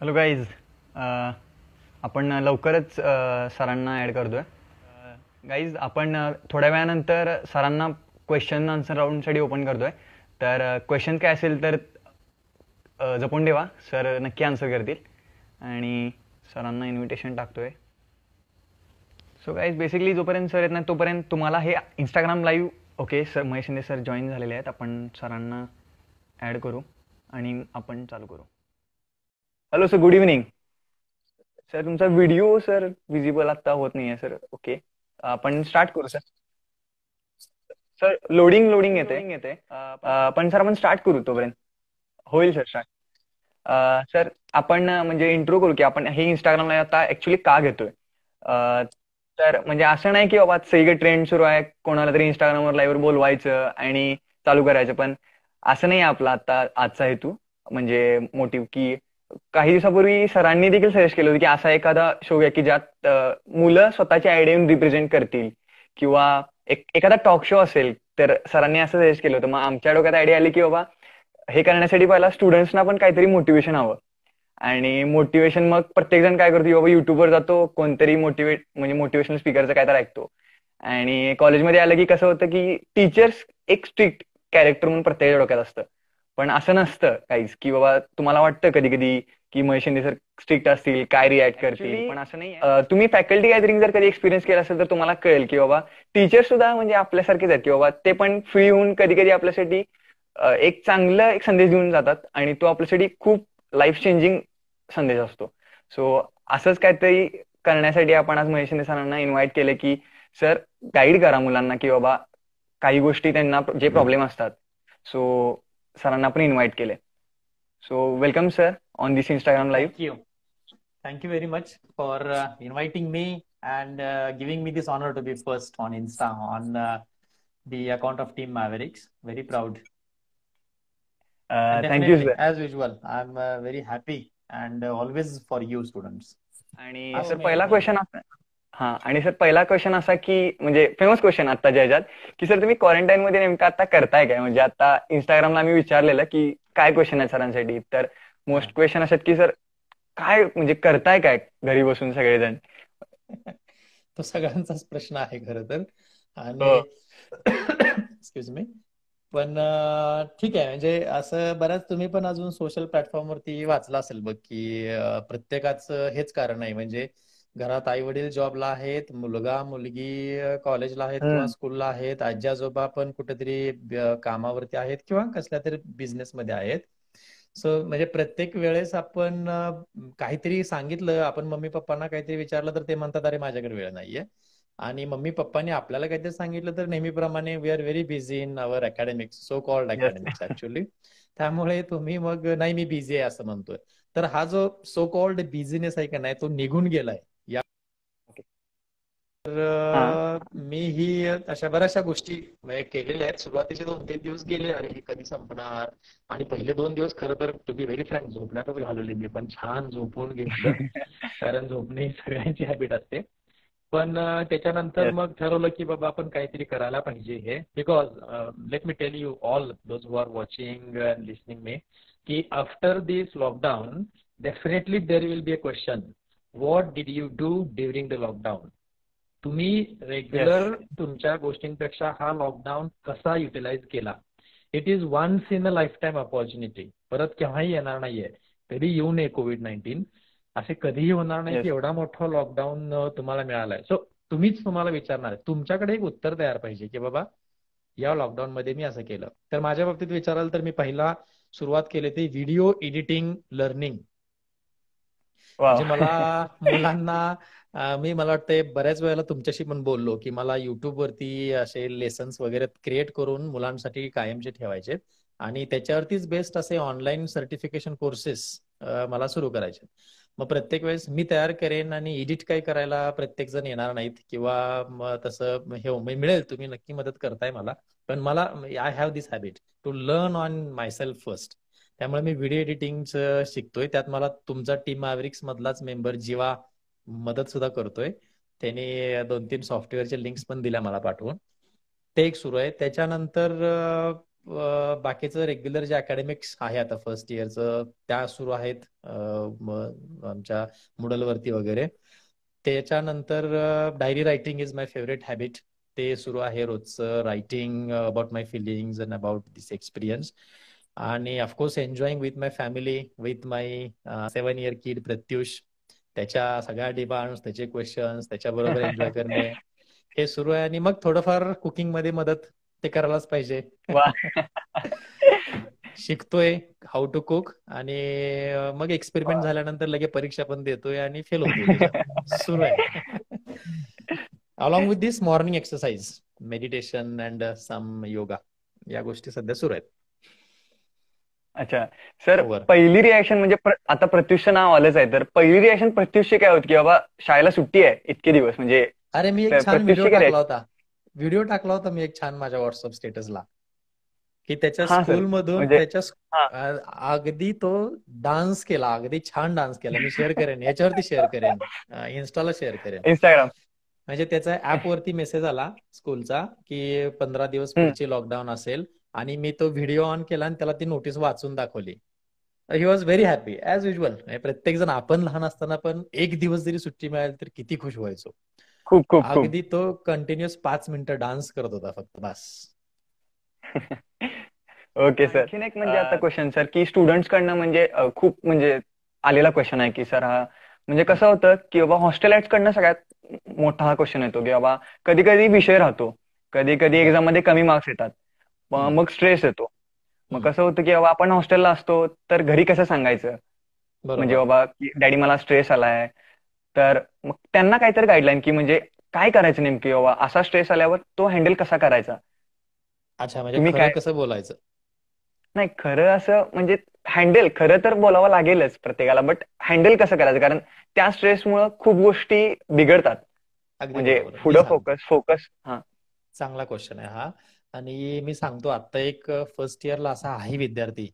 Hello guys. आपण लवकरच सरांना ॲड करतोय. गाईज आपण थोड्या वेळानंतर सरांना क्वेश्चन आन्सर राऊंडसाठी ओपन करतोय. तर क्वेश्चन काय असेल तर जपून ठेवा, सर नक्की आन्सर करतील. आणि सरांना इन्व्हिटेशन टाकतोय. सो गाईज बेसिकली जोपर्यंत सर येत नाही तोपर्यंत तुम्हाला हे Instagram live okay sir Mahesh Shinde sir join झालेले आहेत. आपण सरांना ॲड करू आणि आपण चालू करू. Hello sir, good evening. Sir तुमचा व्हिडिओ सर विजिबल आता होत नाही आहे सर. ओके, आपण स्टार्ट करू सर. सर लोडिंग लोडिंग येते. पण सर आपण स्टार्ट करू तोपर्यंत. होईल सर स्टार्ट. सर आपण म्हणजे इंट्रो करू की आपण हे इंस्टाग्रामला आता ऍक्च्युली का घेतोय. तर म्हणजे असं नाही की बाबा सगळीकडे ट्रेंड सुरू आहे, कोणाला तरी इंस्टाग्रामवर लाईव्हवर बोलवायचं आणि चालू करायचं. पण असं नाही आपला आता आजचा हेतू म्हणजे मोटिव्ह की काही दिवसापूर्वी सरांनी देखील सजेस्ट केलं होतं की असा एखादा शो घ्या की ज्यात मुलं स्वतःची आयडिया रिप्रेझेंट करतील किंवा एखादा टॉक शो असेल. तर सरांनी असं सजेस्ट केलं होतं. मग आमच्या डोक्यात आयडिया आली की बाबा हे करण्यासाठी पहिला स्टुडंट्सना पण काहीतरी मोटिवेशन हवं. आणि मोटिवेशन मग प्रत्येक जण काय करतो की बाबा युट्यूबवर जातो, कोणतरी म्हणजे मोटिवेशनल स्पीकरचं काय तर ऐकतो. आणि कॉलेजमध्ये आलं की कसं होतं की टीचर्स एक स्ट्रिक्ट कॅरेक्टर म्हणून प्रत्येकाच्या डोक्यात असतं. पण असं नसतं काहीच की बाबा तुम्हाला वाटतं कधी कधी की महेश शिंदे सर स्ट्रिक्ट असतील, काय रिॲक्ट करतील. पण असं नाही. तुम्ही फॅकल्टी गॅदरिंग जर कधी एक्सपिरियन्स केला असेल तर तुम्हाला कळेल की बाबा टीचर सुद्धा म्हणजे आपल्यासारखेच आहेत की बाबा ते पण फ्री होऊन कधी कधी आपल्यासाठी एक चांगला एक संदेश देऊन जातात आणि तो आपल्यासाठी खूप लाईफ चेंजिंग संदेश असतो. सो असंच काहीतरी करण्यासाठी आपण आज महेश शिंदे सरांना इन्व्हाइट केले की सर गाईड करा मुलांना की बाबा काही गोष्टी त्यांना जे प्रॉब्लेम असतात. सो सरांना आपण इन्व्हाइट केले. So welcome sir on this Instagram live. Thank you. Thank you very much for inviting me and giving me this honor to be first on Insta on the account of Team Mavericks. Very proud. And thank you definitely, sir. as usual, I'm very happy and always for you students. आणि Oh, sir may पहिला may question आणि sir पहिला question असा की म्हणजे famous question आत्ताच्या ह्याच्यात की सर तुम्ही क्वारंटाईन मध्ये नेमकं आता करताय काय. म्हणजे आता इंस्टाग्रामला आम्ही विचारलेलं की काय क्वेश्चन आहे सरांसाठी. तर मोस्ट क्वेश्चन असतात की सर काय म्हणजे करताय काय घरी बसून सगळेजण. तो सगळ्यांचाच प्रश्न आहे खरं तर. आणि हो. Excuse me. पण ठीक आहे, म्हणजे असं बऱ्याच तुम्ही पण अजून सोशल प्लॅटफॉर्मवरती वाचलं असेल बघ की प्रत्येकाचं हेच कारण आहे. म्हणजे घरात आई वडील जॉबला आहेत, मुलगा मुलगी कॉलेजला आहेत किंवा हम्म. स्कूलला आहेत, आजी आजोबा पण कुठेतरी कामावरती आहेत किंवा कसल्या तरी बिझनेसमध्ये आहेत. सो म्हणजे प्रत्येक वेळेस आपण काहीतरी सांगितलं, आपण मम्मी पप्पांना काहीतरी विचारलं तर ते म्हणतात अरे माझ्याकडे वेळ नाहीये. आणि मम्मी पप्पांनी आपल्याला काहीतरी सांगितलं तर नेहमीप्रमाणे we are very busy in our academics, so called yes. Academics actually. त्यामुळे तुम्ही मग नाही मी बिझी आहे असं म्हणतोय. तर हा जो सो कॉल्ड बिझीनेस आहे का नाही तो निघून गेलाय. हा. तर मी ही अशा बऱ्याचशा गोष्टी म्हणजे केलेल्या आहेत. सुरुवातीचे 2-3 दिवस गेले अरे हे कधी संपणार. आणि पहिले 2 दिवस खरं तर टू बी व्हेरी फ्रँक झोपण्यातच घालवले मी, पण छान झोपून घेतलं. कारण झोपणे ही सगळ्यांची हॅबिट असते. पण त्याच्यानंतर येस. मग ठरवलं की बाबा आपण काहीतरी करायला पाहिजे हे. Because let me tell you all those who are watching and listening me की after this lockdown definitely there will be a question what did you do during the lockdown. तुम्ही येस. रेग्युलर तुमच्या गोष्टींपेक्षा हा lockdown कसा utilise केला. It is once in a lifetime opportunity. परत केव्हाही येणार नाहीये. कधी येऊ नये कोविड-19. असे कधीही होणार नाही की येस. एवढा मोठा लॉकडाऊन तुम्हाला मिळालाय. सो तुम्हाला विचारणार तुमच्याकडे एक उत्तर तयार पाहिजे की बाबा या लॉकडाऊन मध्ये मी असं केलं. तर माझ्या बाबतीत विचाराल तर मी पहिला सुरुवात केली ती व्हिडिओ एडिटिंग लर्निंग. वाव. म्हणजे मला मुलांना मला वाटतंय बऱ्याच वेळेला तुमच्याशी पण बोललो की मला युट्यूब वरती असे लेसन्स वगैरे क्रिएट करून मुलांसाठी कायमचे ठेवायचे आणि त्याच्यावरतीच बेस्ट असे ऑनलाईन सर्टिफिकेशन कोर्सेस मला सुरू करायचे. मग प्रत्येक वेळेस मी तयार करेन आणि एडिट काही करायला प्रत्येक जण येणार नाहीत किंवा तसं हे मिळेल, तुम्ही नक्की मदत करताय मला. पण मला I have this habit to learn on myself first. त्यामुळे मी व्हिडिओ एडिटिंगचं शिकतोय. त्यात मला तुमचा टीम मॅव्हरिक्स मधलाच मेंबर जीवा मदत सुद्धा करतोय. त्याने 2-3 सॉफ्टवेअरचे लिंक्स पण दिल्या मला पाठवून. ते एक सुरू आहे. त्याच्यानंतर बाकीचं रेग्युलर जे अकॅडमिक्स आहे आता फर्स्ट इयरचं त्या सुरू आहेत आमच्या मुडलवरती वगैरे. त्याच्यानंतर diary writing is my favourite habit. ते सुरू आहे रोजचं writing about my feelings and about this experience. आणि of course enjoying with my family, with my 7 year kid Pratyush. त्याच्या सगळ्या डिमांड्स, त्याचे क्वेश्चन्स, त्याच्याबरोबर एन्जॉय करणे हे सुरू आहे. आणि मग थोडंफार कुकिंग मध्ये मदत ते करायलाच पाहिजे. वा. शिकतोय हाऊ टू कुक. आणि मग एक्सपेरिमेंट झाल्यानंतर लगे परीक्षा पण देतोय आणि फेल होतोय त्याच्यात. सुरू आहे. Along with this morning exercise, meditation and some yoga, या गोष्टी सध्या सुरू आहेत. अच्छा सर, वर पहिली रिॲक्शन म्हणजे आता प्रत्युषचं नाव आलंच आहे, तर पहिली रिॲक्शन प्रत्युषची काय होती की बाबा शाळेला सुट्टी आहे इतके दिवस, म्हणजे अरे मी एक छान व्हिडिओ प्रत्युषची काय टाकला reaction? होता. मी एक छान माझ्या व्हॉट्सअप स्टेटसला, की त्याच्या हा सर, स्कूलमधून म्हणजे हा. अगदी तो डान्स केला, अगदी छान डान्स केला. मी शेअर करेन, याच्यावरती शेअर करेन, इन्स्टाला शेअर करेन. इंस्टाग्राम. म्हणजे त्याचा ऍप वरती मेसेज आला स्कूलचा की 15 दिवस पुढची लॉकडाऊन असेल. आणि मी तो व्हिडिओ ऑन केला आणि त्याला ती नोटीस वाचून दाखवली. He was very happy as usual. प्रत्येक जण, आपण लहान असताना पण एक दिवस जरी सुट्टी मिळाली तर किती खुश व्हायचो. खूप खूप खूप. अगदी तो कंटिन्युअस 5 मिनिटं डान्स करत होता फक्त, बस. Okay sir. आणखीन एक म्हणजे आता क्वेश्चन सर, की स्टुडंट्स कडनं म्हणजे खूप म्हणजे आलेला क्वेश्चन आहे की सर हा म्हणजे कसं होतं की बाबा हॉस्टेलाइट्स कडनं सगळ्यात मोठा हा क्वेश्चन येतो की बाबा कधी कधी विषय राहतो, कधी कधी एक्झाम मध्ये कमी मार्क्स येतात, मग स्ट्रेस येतो. मग कसं होतं की बाबा आपण हॉस्टेलला असतो तर घरी कसं सांगायचं, म्हणजे बरोबर. बाबा की डॅडी मला स्ट्रेस आलाय, तर मग त्यांना काहीतरी गाईडलाईन की म्हणजे काय करायचं नेमकी बाबा असा स्ट्रेस आल्यावर तो हँडल कसा करायचा. अच्छा, म्हणजे तुम्ही खरं काय, कसं बोलायचं? नाही खरं असं म्हणजे हँडल खरं तर बोलावं लागेलच प्रत्येकाला, बट हँडल कसं करायचं, कारण त्या स्ट्रेसमुळे खूप गोष्टी बिघडतात, अगदी म्हणजे बरोबर. मी पुढं सांगतो. फोकस. हा. चांगला क्वेश्चन आहे हा. आणि मी सांगतो, आता एक फर्स्ट इयरला असा आहे विद्यार्थी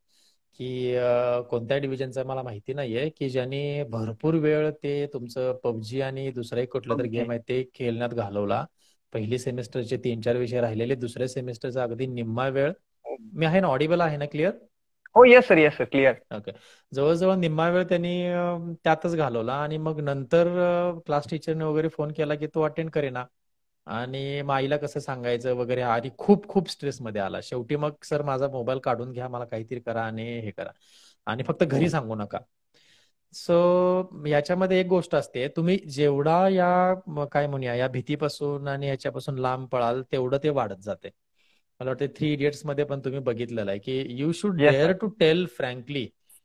की कोणत्या डिव्हिजनचा मला माहिती नाहीये, की ज्यांनी भरपूर वेळ ते तुमचं पबजी आणि दुसरा एक कुठला तरी ओके. गेम आहे ते खेळण्यात घालवला. पहिली सेमिस्टरचे 3-4 विषय राहिलेले, दुसऱ्या सेमिस्टरचा अगदी निम्मा वेळ. मी आहे ना, ऑडिबल आहे ना, क्लिअर? हो, येस सर क्लिअर. ओके. जवळजवळ निम्मा वेळ त्यांनी त्यातच घालवला. आणि मग नंतर क्लास टीचरने वगैरे फोन केला की तो अटेंड करेना. आणि मग आईला कसं सांगायचं वगैरे, आणि खूप खूप स्ट्रेसमध्ये आला. शेवटी मग सर माझा मोबाईल काढून घ्या, मला काहीतरी करा आणि हे करा, आणि फक्त घरी सांगू नका. सो याच्यामध्ये एक गोष्ट असते, तुम्ही जेवढा काय म्हणूया, या भीतीपासून आणि याच्यापासून लांब पळाल तेवढं ते वाढत जाते. मला वाटतं 3 इडियट्स मध्ये पण तुम्ही बघितलेलं आहे की you should yes dare sir. To tell frankly.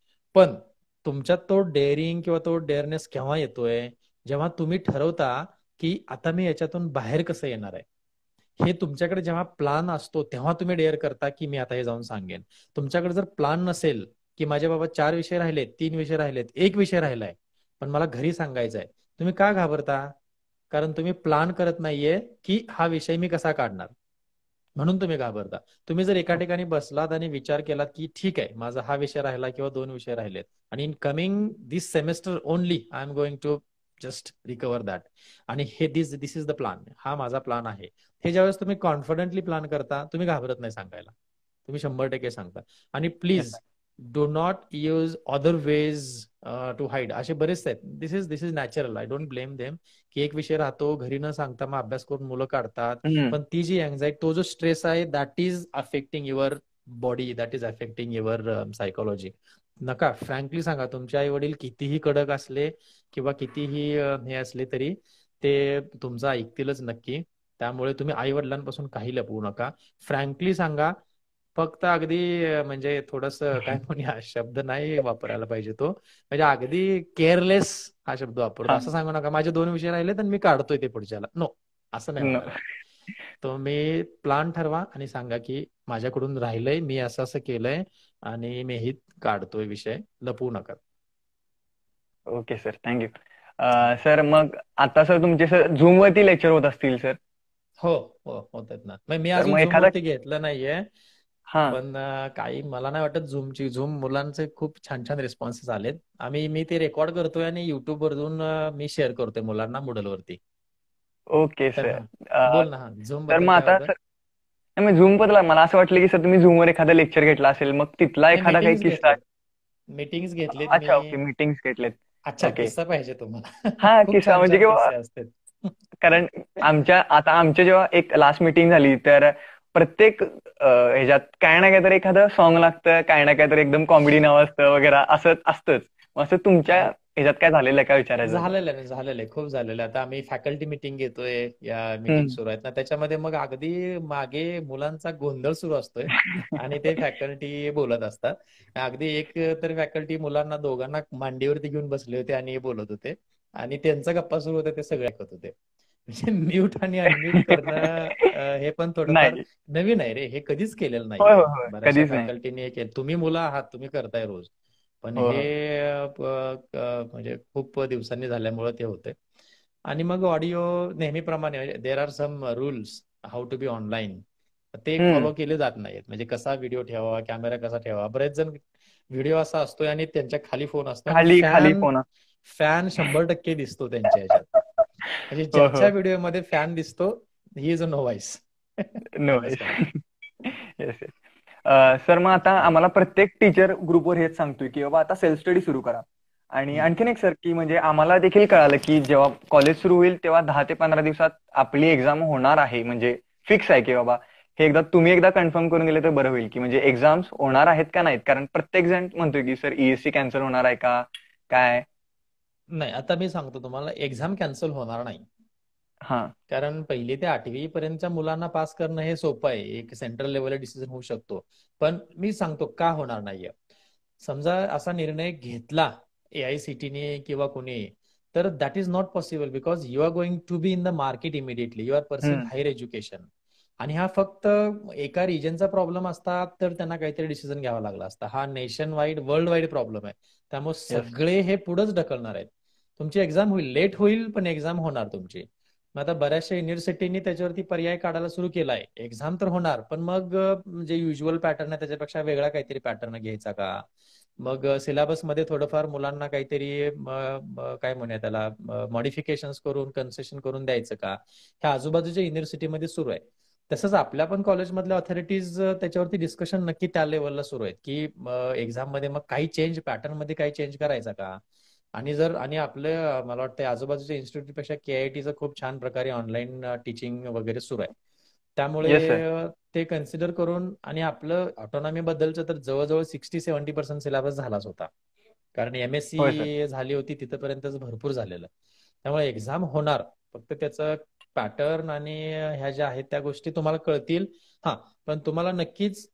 पण तुमच्यात तो डेअरिंग किंवा तो डेअरनेस केव्हा येतोय, जेव्हा तुम्ही ठरवता की आता मी याच्यातून बाहेर कसं येणार आहे. हे तुमच्याकडे जेव्हा प्लान असतो तेव्हा तुम्ही डेअर करता की मी आता हे जाऊन सांगेन. तुमच्याकडे जर प्लान नसेल की माझ्या बाबा 4 विषय राहिलेत, 3 विषय राहिलेत, एक विषय राहिलाय पण मला घरी सांगायचा आहे, तुम्ही का घाबरता? कारण तुम्ही प्लान करत नाहीये की हा विषय मी कसा काढणार, म्हणून तुम्ही घाबरता. तुम्ही जर एका ठिकाणी बसलात आणि विचार केलात की ठीक आहे, माझा हा विषय राहिला किंवा 2 विषय राहिलेत, आणि in coming this semester only I am going to just recover that, आणि हे दिस इज द प्लान, हा माझा प्लान आहे. हे ज्यावेळेस तुम्ही कॉन्फिडेंटली प्लान करता, तुम्ही घाबरत नाही सांगायला, तुम्ही 100% सांगता. आणि please do not use other ways to hide. असे बरेचसे आहेत. This is natural, I don't blame them, की एक विषय राहतो घरी न सांगता मग अभ्यास करून मुलं काढतात. पण ती जी अँझायटी, तो जो स्ट्रेस आहे, that is affecting your body, that is affecting your psychology. नका, फ्रँकली सांगा, तुमचे आई वडील कितीही कडक असले किंवा कितीही हे असले तरी ते तुमचं ऐकतीलच नक्की. त्यामुळे तुम्ही आई वडिलांपासून काही लपवू नका, फ्रँकली सांगा. फक्त अगदी म्हणजे थोडस काय म्हणूया, शब्द नाही वापरायला पाहिजे तो, म्हणजे अगदी केअरलेस हा शब्द वापरतो. असं सांगू नका माझे 2 विषय राहिले तर मी काढतोय ते पुढच्याला, नो, असं नाही म्हणायला. तुम्ही प्लान ठरवा आणि सांगा की माझ्याकडून राहिलंय, मी असं असं केलंय आणि मी ही काढतोय विषय, लपवू नका. Okay sir, thank you. सर मग आता सर तुमचे सर झूम वरती लेक्चर होत असतील सर. हो हो, होत आहेत ना. मी तर अजून मग झूम एखादा, वरती घेतलं नाहीये, हा. पण काही मला नाही वाटत झूम मुलांचे खूप छान छान रिस्पॉन्सेस आलेत. मी ते रेकॉर्ड करतोय आणि युट्यूब वरून मी शेअर करतोय मुलांना Moodle वरती. ओके तर सर. हा, बोल ना, हा झूम तर बद्दल मग काय आता होतं? सर, नाही, मग झूम बद्दल मला असं वाटलं की सर तुम्ही झूमवर एखादा लेक्चर घेतला असेल, मग तिथला नाही, एखादा काही मीटिंग्स किस्सा. घेतलेत. मीटिंग्स घेतलेत मी. अच्छा, ओके, मीटिंग्स घेतलेत. अच्छा, ओके. किस्सा पाहिजे तुम्हाला? हा, खूप किस्सा छान म्हणजे छान किंवा किस्से असतात. कारण आमच्या जेव्हा एक लास्ट मीटिंग झाली, तर प्रत्येक ह्याच्यात काय ना काहीतरी एखादं सॉन्ग लागतं, काय ना काहीतरी एकदम कॉमेडी नाव असतं वगैरे, असं असतंच. मग असं तुमच्या अहो, ह्याच्यात काय झालेलं आहे का विचारायचं होतं. झालेलं आहे, खूप झालेलं आहे. आता आम्ही फॅकल्टी मिटिंग घेतोय, या मीटिंग हम्म. सुरू आहेत ना, त्याच्यामध्ये मग अगदी मागे मुलांचा गोंधळ सुरू असतोय आणि ते फॅकल्टी बोलत असतात. अगदी एक तर फॅकल्टी मुलांना दोघांना मांडीवरती घेऊन बसले होते आणि हे बोलत होते आणि त्यांचा गप्पा सुरू होता, ते सगळे ऐकत होते. म्हणजे म्यूट आणि अनम्यूट करणं, हे पण थोडंफार नाही. नवीन आहे रे, हे कधीच केलेलं होय, नाहीये. होय, होय, बऱ्याचशा कधीच नाही. फॅकल्टीने हे केलं. तुम्ही मुलं आहात, तुम्ही करताय रोज, पण हो, हे हो. म्हणजे खूप दिवसांनी झाल्यामुळे ते होते. आणि मग ऑडिओ नेहमीप्रमाणे there are some rules how to be online, ते हम्म. फॉलो केले जात नाहीत. म्हणजे कसा व्हिडिओ ठेवावा, कॅमेरा कसा ठेवावा. बरेच जण व्हिडिओ असा असतोय आणि त्यांच्या खाली फोन असतो आणि खाली खाली फॅन फोन. फॅन 100% दिसतो त्यांच्या ह्याच्यात. म्हणजे हो, ज्याच्या हो. व्हिडिओमध्ये फॅन दिसतो, he is a no voice. No. Understand. Yes, yes. Sir, मग आता आम्हाला प्रत्येक टीचर ग्रुपवर हेच सांगतोय की बाबा आता सेल्फ स्टडी सुरू करा. आणि आणखीन एक सर, की म्हणजे आम्हाला देखील कळालं की जेव्हा कॉलेज सुरू होईल तेव्हा 10 ते 15 दिवसात आपली एक्झाम होणार आहे, म्हणजे फिक्स आहे की बाबा हे एकदा तुम्ही एकदा कन्फर्म करून गेले तर बरं होईल, की म्हणजे एक्झाम्स होणार आहेत का नाहीत. कारण प्रत्येक जण म्हणतोय की सर ESC कॅन्सल होणार आहे का काय. नाही, आता मी सांगतो तुम्हाला, एक्झाम कॅन्सल होणार नाही. हा. कारण 1ली ते 8वी पर्यंतच्या मुलांना पास करणं हे सोपं आहे. एक सेंट्रल लेवलला डिसिजन होऊ शकतो. पण मी सांगतो का होणार नाहीये. समजा असा निर्णय घेतला AICTE किंवा कोणी, तर that is not possible, because you are going to be in the market immediately. You are pursuing hmm. Higher education. आणि हा फक्त एका रिजनचा प्रॉब्लेम असता तर त्यांना काहीतरी डिसिजन घ्यावा लागला असता. हा nationwide, worldwide problem आहे. त्यामुळे येस. सगळे हे पुढेच ढकलणार आहेत. तुमची एक्झाम होईल, लेट होईल, पण एक्झाम होणार तुमची. मग आता बऱ्याचशा युनिव्हर्सिटींनी त्याच्यावरती पर्याय काढायला सुरू केलाय. एक्झाम तर होणार, पण मग जे युज्युअल पॅटर्न आहे त्याच्यापेक्षा वेगळा काहीतरी पॅटर्न घ्यायचा का. मग सिलेबसमध्ये थोडंफार मुलांना काहीतरी काय म्हणूया त्याला, मॉडिफिकेशन्स करून, कन्सेशन करून द्यायचं का. ह्या आजूबाजूच्या युनिव्हर्सिटीमध्ये सुरू आहे. तसंच आपल्या पण कॉलेजमधल्या ऑथॉरिटीज त्याच्यावरती डिस्कशन नक्की त्या लेवलला सुरू आहेत, की एक्झाम मध्ये मग काही चेंज, पॅटर्न मध्ये काही चेंज करायचा का. आणि आपलं मला वाटतं आजूबाजूच्या इन्स्टिट्यूटपेक्षा KITचं खूप छान प्रकारे ऑनलाईन टीचिंग वगैरे सुरू आहे. त्यामुळे येस सर. ते कन्सिडर करून, आणि आपलं ऑटोनॉमी बद्दलचं तर जवळजवळ 60-70% सिलेबस झालाच होता. कारण होय सर. MSc झाली होती तिथपर्यंतच भरपूर झालेलं. त्यामुळे एक्झाम होणार, फक्त त्याचं पॅटर्न आणि ह्या ज्या आहेत त्या गोष्टी तुम्हाला कळतील. हा, पण तुम्हाला नक्कीच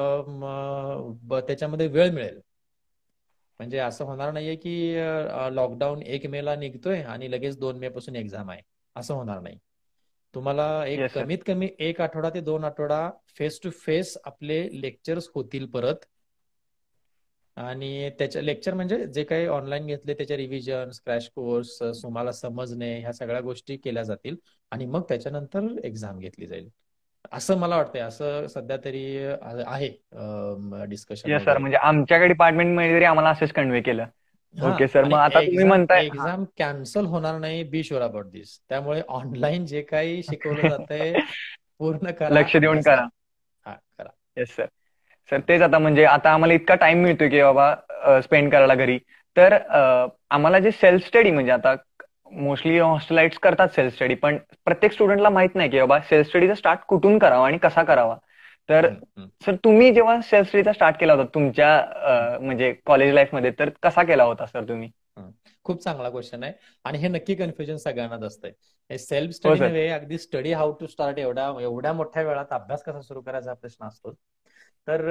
त्याच्यामध्ये वेळ मिळेल. म्हणजे असं होणार नाहीये की लॉकडाऊन 1 मे ला निघतोय आणि लगेच 2 मे पासून एक्झाम आहे, असं होणार नाही. तुम्हाला एक येस सर. कमीत कमी 1 आठवडा ते 2 आठवडा फेस टू फेस आपले लेक्चर्स होतील परत. आणि त्याच्या लेक्चर म्हणजे जे काही ऑनलाईन घेतले त्याच्या रिव्हिजन, क्रॅश कोर्स, तुम्हाला समजणे, ह्या सगळ्या गोष्टी केल्या जातील आणि मग त्याच्यानंतर एक्झाम घेतली जाईल, असं मला वाटतंय. असं सध्या तरी आहे डिस्कशन येस सर, वगैरे. म्हणजे आमच्याकडे डिपार्टमेंटमध्ये तरी आम्हाला असेच कन्वे केलं. हा, ओके सर, आणि मग आता तुम्ही एक्झाम म्हणताय. हा. एक्झाम कॅन्सल होणार नाही, बी शुअर अबाउट दिस. त्यामुळे ऑनलाईन जे काही शिकवलं जातंय पूर्ण करा, लक्ष देऊन अभ्यास करा. करा. हा, करा. Yes sir. सर, तेच आता म्हणजे आता आम्हाला इतका टाइम मिळतोय की बाबा स्पेंड करायला घरी. तर आम्हाला जे सेल्फ स्टडी म्हणजे आता मोस्टली हॉस्टेलाइट्स करतात सेल्फ स्टडी, पण प्रत्येक स्टुडंटला माहित नाही की बाबा सेल्फ स्टडीचा स्टार्ट कुठून करावा आणि कसा करावा. तर हम्म, हम्म, सर, तुम्ही जेव्हा सेल्फ स्टडीचा स्टार्ट केला होता तुमच्या म्हणजे कॉलेज लाईफमध्ये, तर कसा केला होता सर तुम्ही. हम्म. खूप चांगला क्वेश्चन आहे आणि हे नक्की कन्फ्युजन सगळ्यांनाच असतंय. हे सेल्फ हो स्टडी सर. नव्हे, अगदी स्टडी हाऊ टू स्टार्ट, एवढ्या एवढ्या मोठ्या वेळात अभ्यास कसा सुरू करायचा हा प्रश्न असतो. तर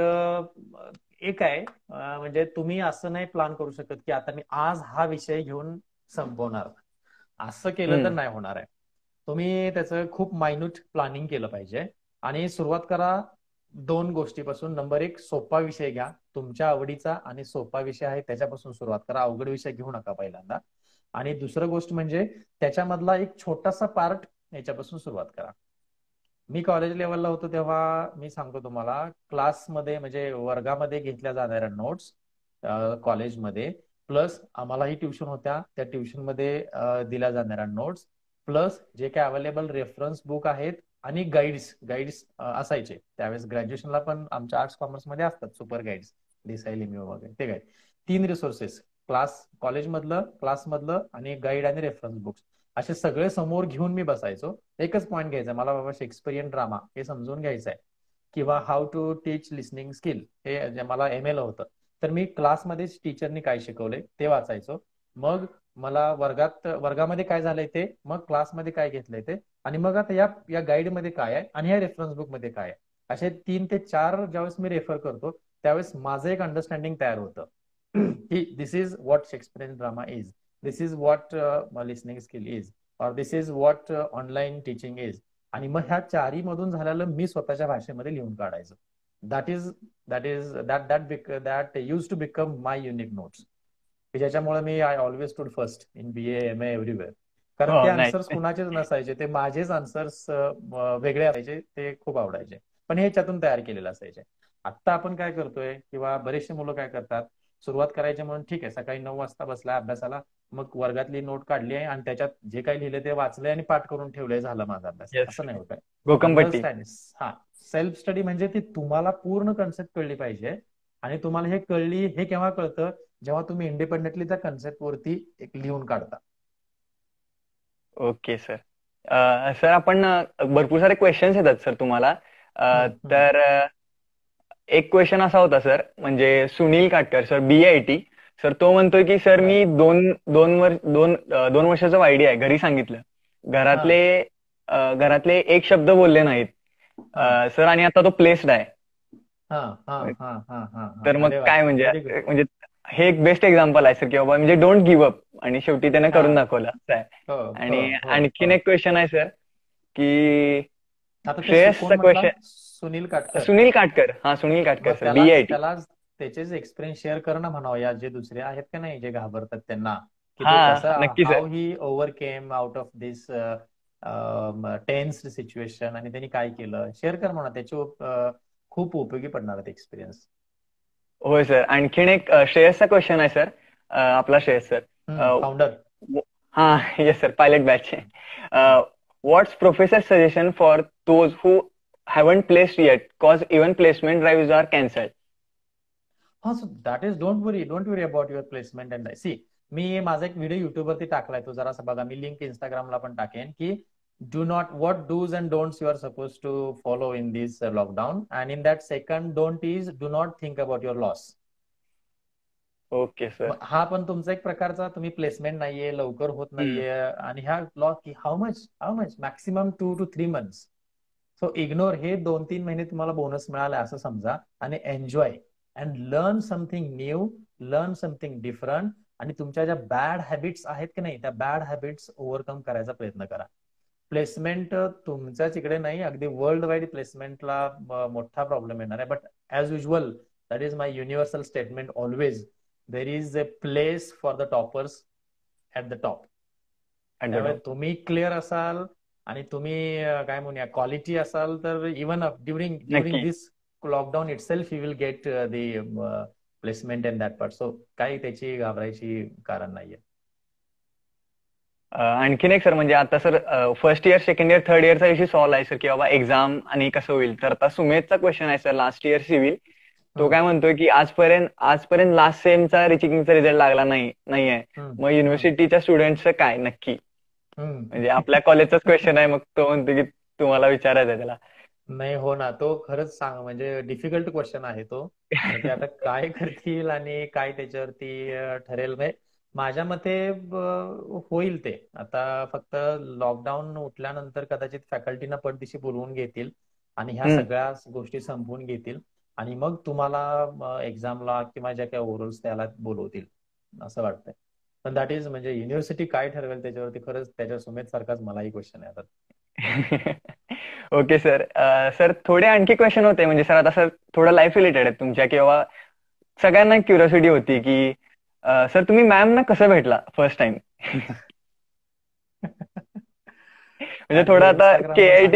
एक आहे, म्हणजे तुम्ही असं नाही प्लॅन करू शकत की आता मी आज हा विषय घेऊन संपवणार. असं केलं तर हम्म. नाही होणार आहे. तुम्ही त्याचं खूप मायन्यूट प्लॅनिंग केलं पाहिजे आणि सुरुवात करा 2 गोष्टीपासून. नंबर 1, सोपा विषय घ्या, तुमच्या आवडीचा आणि सोपा विषय आहे त्याच्यापासून सुरुवात करा. अवघड विषय घेऊ नका पहिल्यांदा. आणि दुसरं गोष्ट म्हणजे त्याच्यामधला एक छोटासा पार्ट याच्यापासून सुरुवात करा. मी कॉलेज लेवलला होतो तेव्हा मी सांगतो तुम्हाला, क्लासमध्ये म्हणजे वर्गामध्ये घेतल्या जाणाऱ्या नोट्स कॉलेजमध्ये, प्लस आम्हालाही ट्युशन होत्या, त्या ट्युशनमध्ये दिल्या जाणाऱ्या नोट्स, प्लस जे काही अवेलेबल रेफरन्स बुक आहेत आणि गाईड्स असायचे त्यावेळेस. ग्रॅज्युएशनला पण आमच्या आर्ट्स कॉमर्समध्ये असतात सुपर गाईड्स, देसाई लिमिओ वगैरे ते गाईड. 3 रिसोर्सेस, कॉलेजमधलं, क्लासमधलं आणि गाईड आणि रेफरन्स बुक्स, असे सगळे समोर घेऊन मी बसायचो. एकच पॉईंट घ्यायचा मला, बाबा शेक्सपिरियन ड्रामा हे समजून घ्यायचं आहे, किंवा how to teach listening skill हे जे मला MA ला होतं. तर मी क्लासमध्येच टीचरनी काय शिकवलंय ते वाचायचो. मग मला वर्गामध्ये काय झालंय ते, मग क्लासमध्ये काय घेतलंय ते, आणि मग आता या गाईडमध्ये काय आहे आणि या रेफरन्स बुक मध्ये काय आहे, असे 3 ते 4 ज्यावेळेस मी रेफर करतो त्यावेळेस माझं एक अंडरस्टँडिंग तयार होतं की this is what Shakespearean drama is, this is what listening skill is, और this is what online teaching is. आणि मग ह्या 4ही मधून झालेलं मी स्वतःच्या भाषेमध्ये लिहून काढायचं. That use to become my unique notes, ज्याच्यामुळे मी I always stood first in BA MA everywhere. कारण ते आन्सर्स कुणाचेच नसायचे, ते माझेच आन्सर्स वेगळे असायचे, ते खूप आवडायचे, पण हे याच्यातून तयार केलेले असायचे. आता आपण काय करतोय, किंवा बरेचसे मुलं काय करतात, सुरुवात करायची म्हणून ठीक आहे सकाळी 9 वाजता बसलाय अभ्यासाला, मग वर्गातली नोट काढली आहे आणि त्याच्यात जे काही लिहिले ते वाचले आणि पाठ करून ठेवलंय, झालं माझा अभ्यास. येस, असं नाही होत आहे. घोकंपट्टी. अंडरस्टँड, हा, सेल्फ स्टडी म्हणजे ती तुम्हाला पूर्ण कन्सेप्ट कळली पाहिजे. आणि तुम्हाला हे केव्हा कळतं, जेव्हा तुम्ही इंडिपेंडेंटली त्या कन्सेप्ट वरती एक लिहून काढता. Okay sir. सर आपण भरपूर सारे क्वेश्चन्स येतात सर तुम्हाला. तर एक क्वेश्चन असा होता सर, म्हणजे Sunil Katkar sir, BIT sir, तो म्हणतोय की सर मी दोन वर्षाचा YD आहे, घरी सांगितलं, घरातले एक शब्द बोलले नाहीत सर, आणि आता तो प्लेस्ड आहे. तर मग काय म्हणजे हे एक बेस्ट एक्झाम्पल आहे सर, की बाबा म्हणजे डोंट गिव्ह अप, आणि शेवटी त्याने करून दाखवलं असं आहे. आणि आणखीन एक क्वेश्चन आहे सर, की श्रेयसचा question, Sunil Katkar Sunil Katkar sir, BIT. त्याला त्याचेच एक्सपिरियन्स शेअर कर ना म्हणावं, या जे दुसरे आहेत का नाही जे घाबरतात त्यांना, की नक्की how he overcame out of this tensed situation आणि त्यांनी काय केलं, शेअर कर म्हणा, त्याचे खूप उपयोगी पडणार आहेत एक्सपिरियन्स. होय सर. आणखीन एक श्रेयसचा क्वेश्चन आहे सर, आपला Shreyas sir, founder. Yes sir, pilot batch. What's professor suggestion for those who haven't placed yet, cause even placement drives are cancelled? So that is, don't worry about your placement. And see, मी माझा एक video YouTube वरती टाकलाय, तो जरासा बघा, मी link इंस्टाग्रामला पण टाकेन, की what do's and don'ts you are supposed to follow in this lockdown. And in that second don't is, do not think about your loss. Okay sir. हा पण तुमचा एक प्रकारचा, तुम्ही प्लेसमेंट नाहीये, लवकर होत नाहीये, आणि ह्या लॉस की how much maximum 2 to 3 months. So ignore, हे 2-3 महिने तुम्हाला बोनस मिळाला असं समजा, आणि enjoy and learn something new, learn something different. आणि तुमच्या ज्या बॅड हॅबिट्स आहेत की नाही, त्या बॅड हॅबिट्स ओव्हरकम करायचा प्रयत्न करा. प्लेसमेंट तुमच्याच इकडे नाही, अगदी वर्ल्ड वाईड प्लेसमेंटला मोठा प्रॉब्लेम येणार आहे. But as usual, that is my universal statement always, there is a place for the toppers at the top. त्यामुळे तुम्ही क्लिअर असाल आणि तुम्ही काय म्हणूया क्वालिटी असाल, तर even during this lockdown itself you will get the placement in that part. So काही त्याची घाबरायची कारण नाहीये. आणखीन एक सर, म्हणजे आता sir first year, second year, third इयरचा विषय सॉल्व्ह आहे सर, की बाबा एक्झाम आणि कसं होईल. तर आता सुमेधचा क्वेश्चन आहे सर, लास्ट इयर सिव्हिल. तो काय म्हणतोय की आजपर्यंत लास्ट सेमचा रिचेकिंगचा रिझल्ट लागला नाहीये, मग युनिव्हर्सिटीच्या स्टुडंटचं काय नक्की, म्हणजे आपल्या कॉलेजचाच क्वेश्चन आहे. मग तो म्हणतो की तुम्हाला विचारायचं आहे त्याला. नाही, हो ना, तो खरंच सांग, म्हणजे डिफिकल्ट क्वेश्चन आहे तो. ते आता काय करतील आणि काय त्याच्यावरती ठरेल. म्हणजे माझ्या मते होईल ते. आता फक्त लॉकडाऊन उठल्यानंतर कदाचित फॅकल्टीना पटदिशी बोलवून घेतील आणि ह्या सगळ्या गोष्टी संपवून घेतील, आणि मग तुम्हाला एक्झामला किंवा ज्या काही ओरल्स त्याला बोलवतील असं वाटतंय. पण दॅट इज, म्हणजे युनिव्हर्सिटी काय ठरवेल त्याच्यावरती खरंच त्याच्या सुमेध सारखाच मलाही क्वेश्चन आहे आता. Okay sir. सर थोडे आणखी क्वेश्चन होते, म्हणजे सर आता सर थोडं लाईफ रिलेटेड आहे तुमच्या, किंवा सगळ्यांना क्युरिओसिटी होती की सर तुम्ही मॅम ना कसं भेटला फर्स्ट टाइम. म्हणजे थोडं आता केआयटी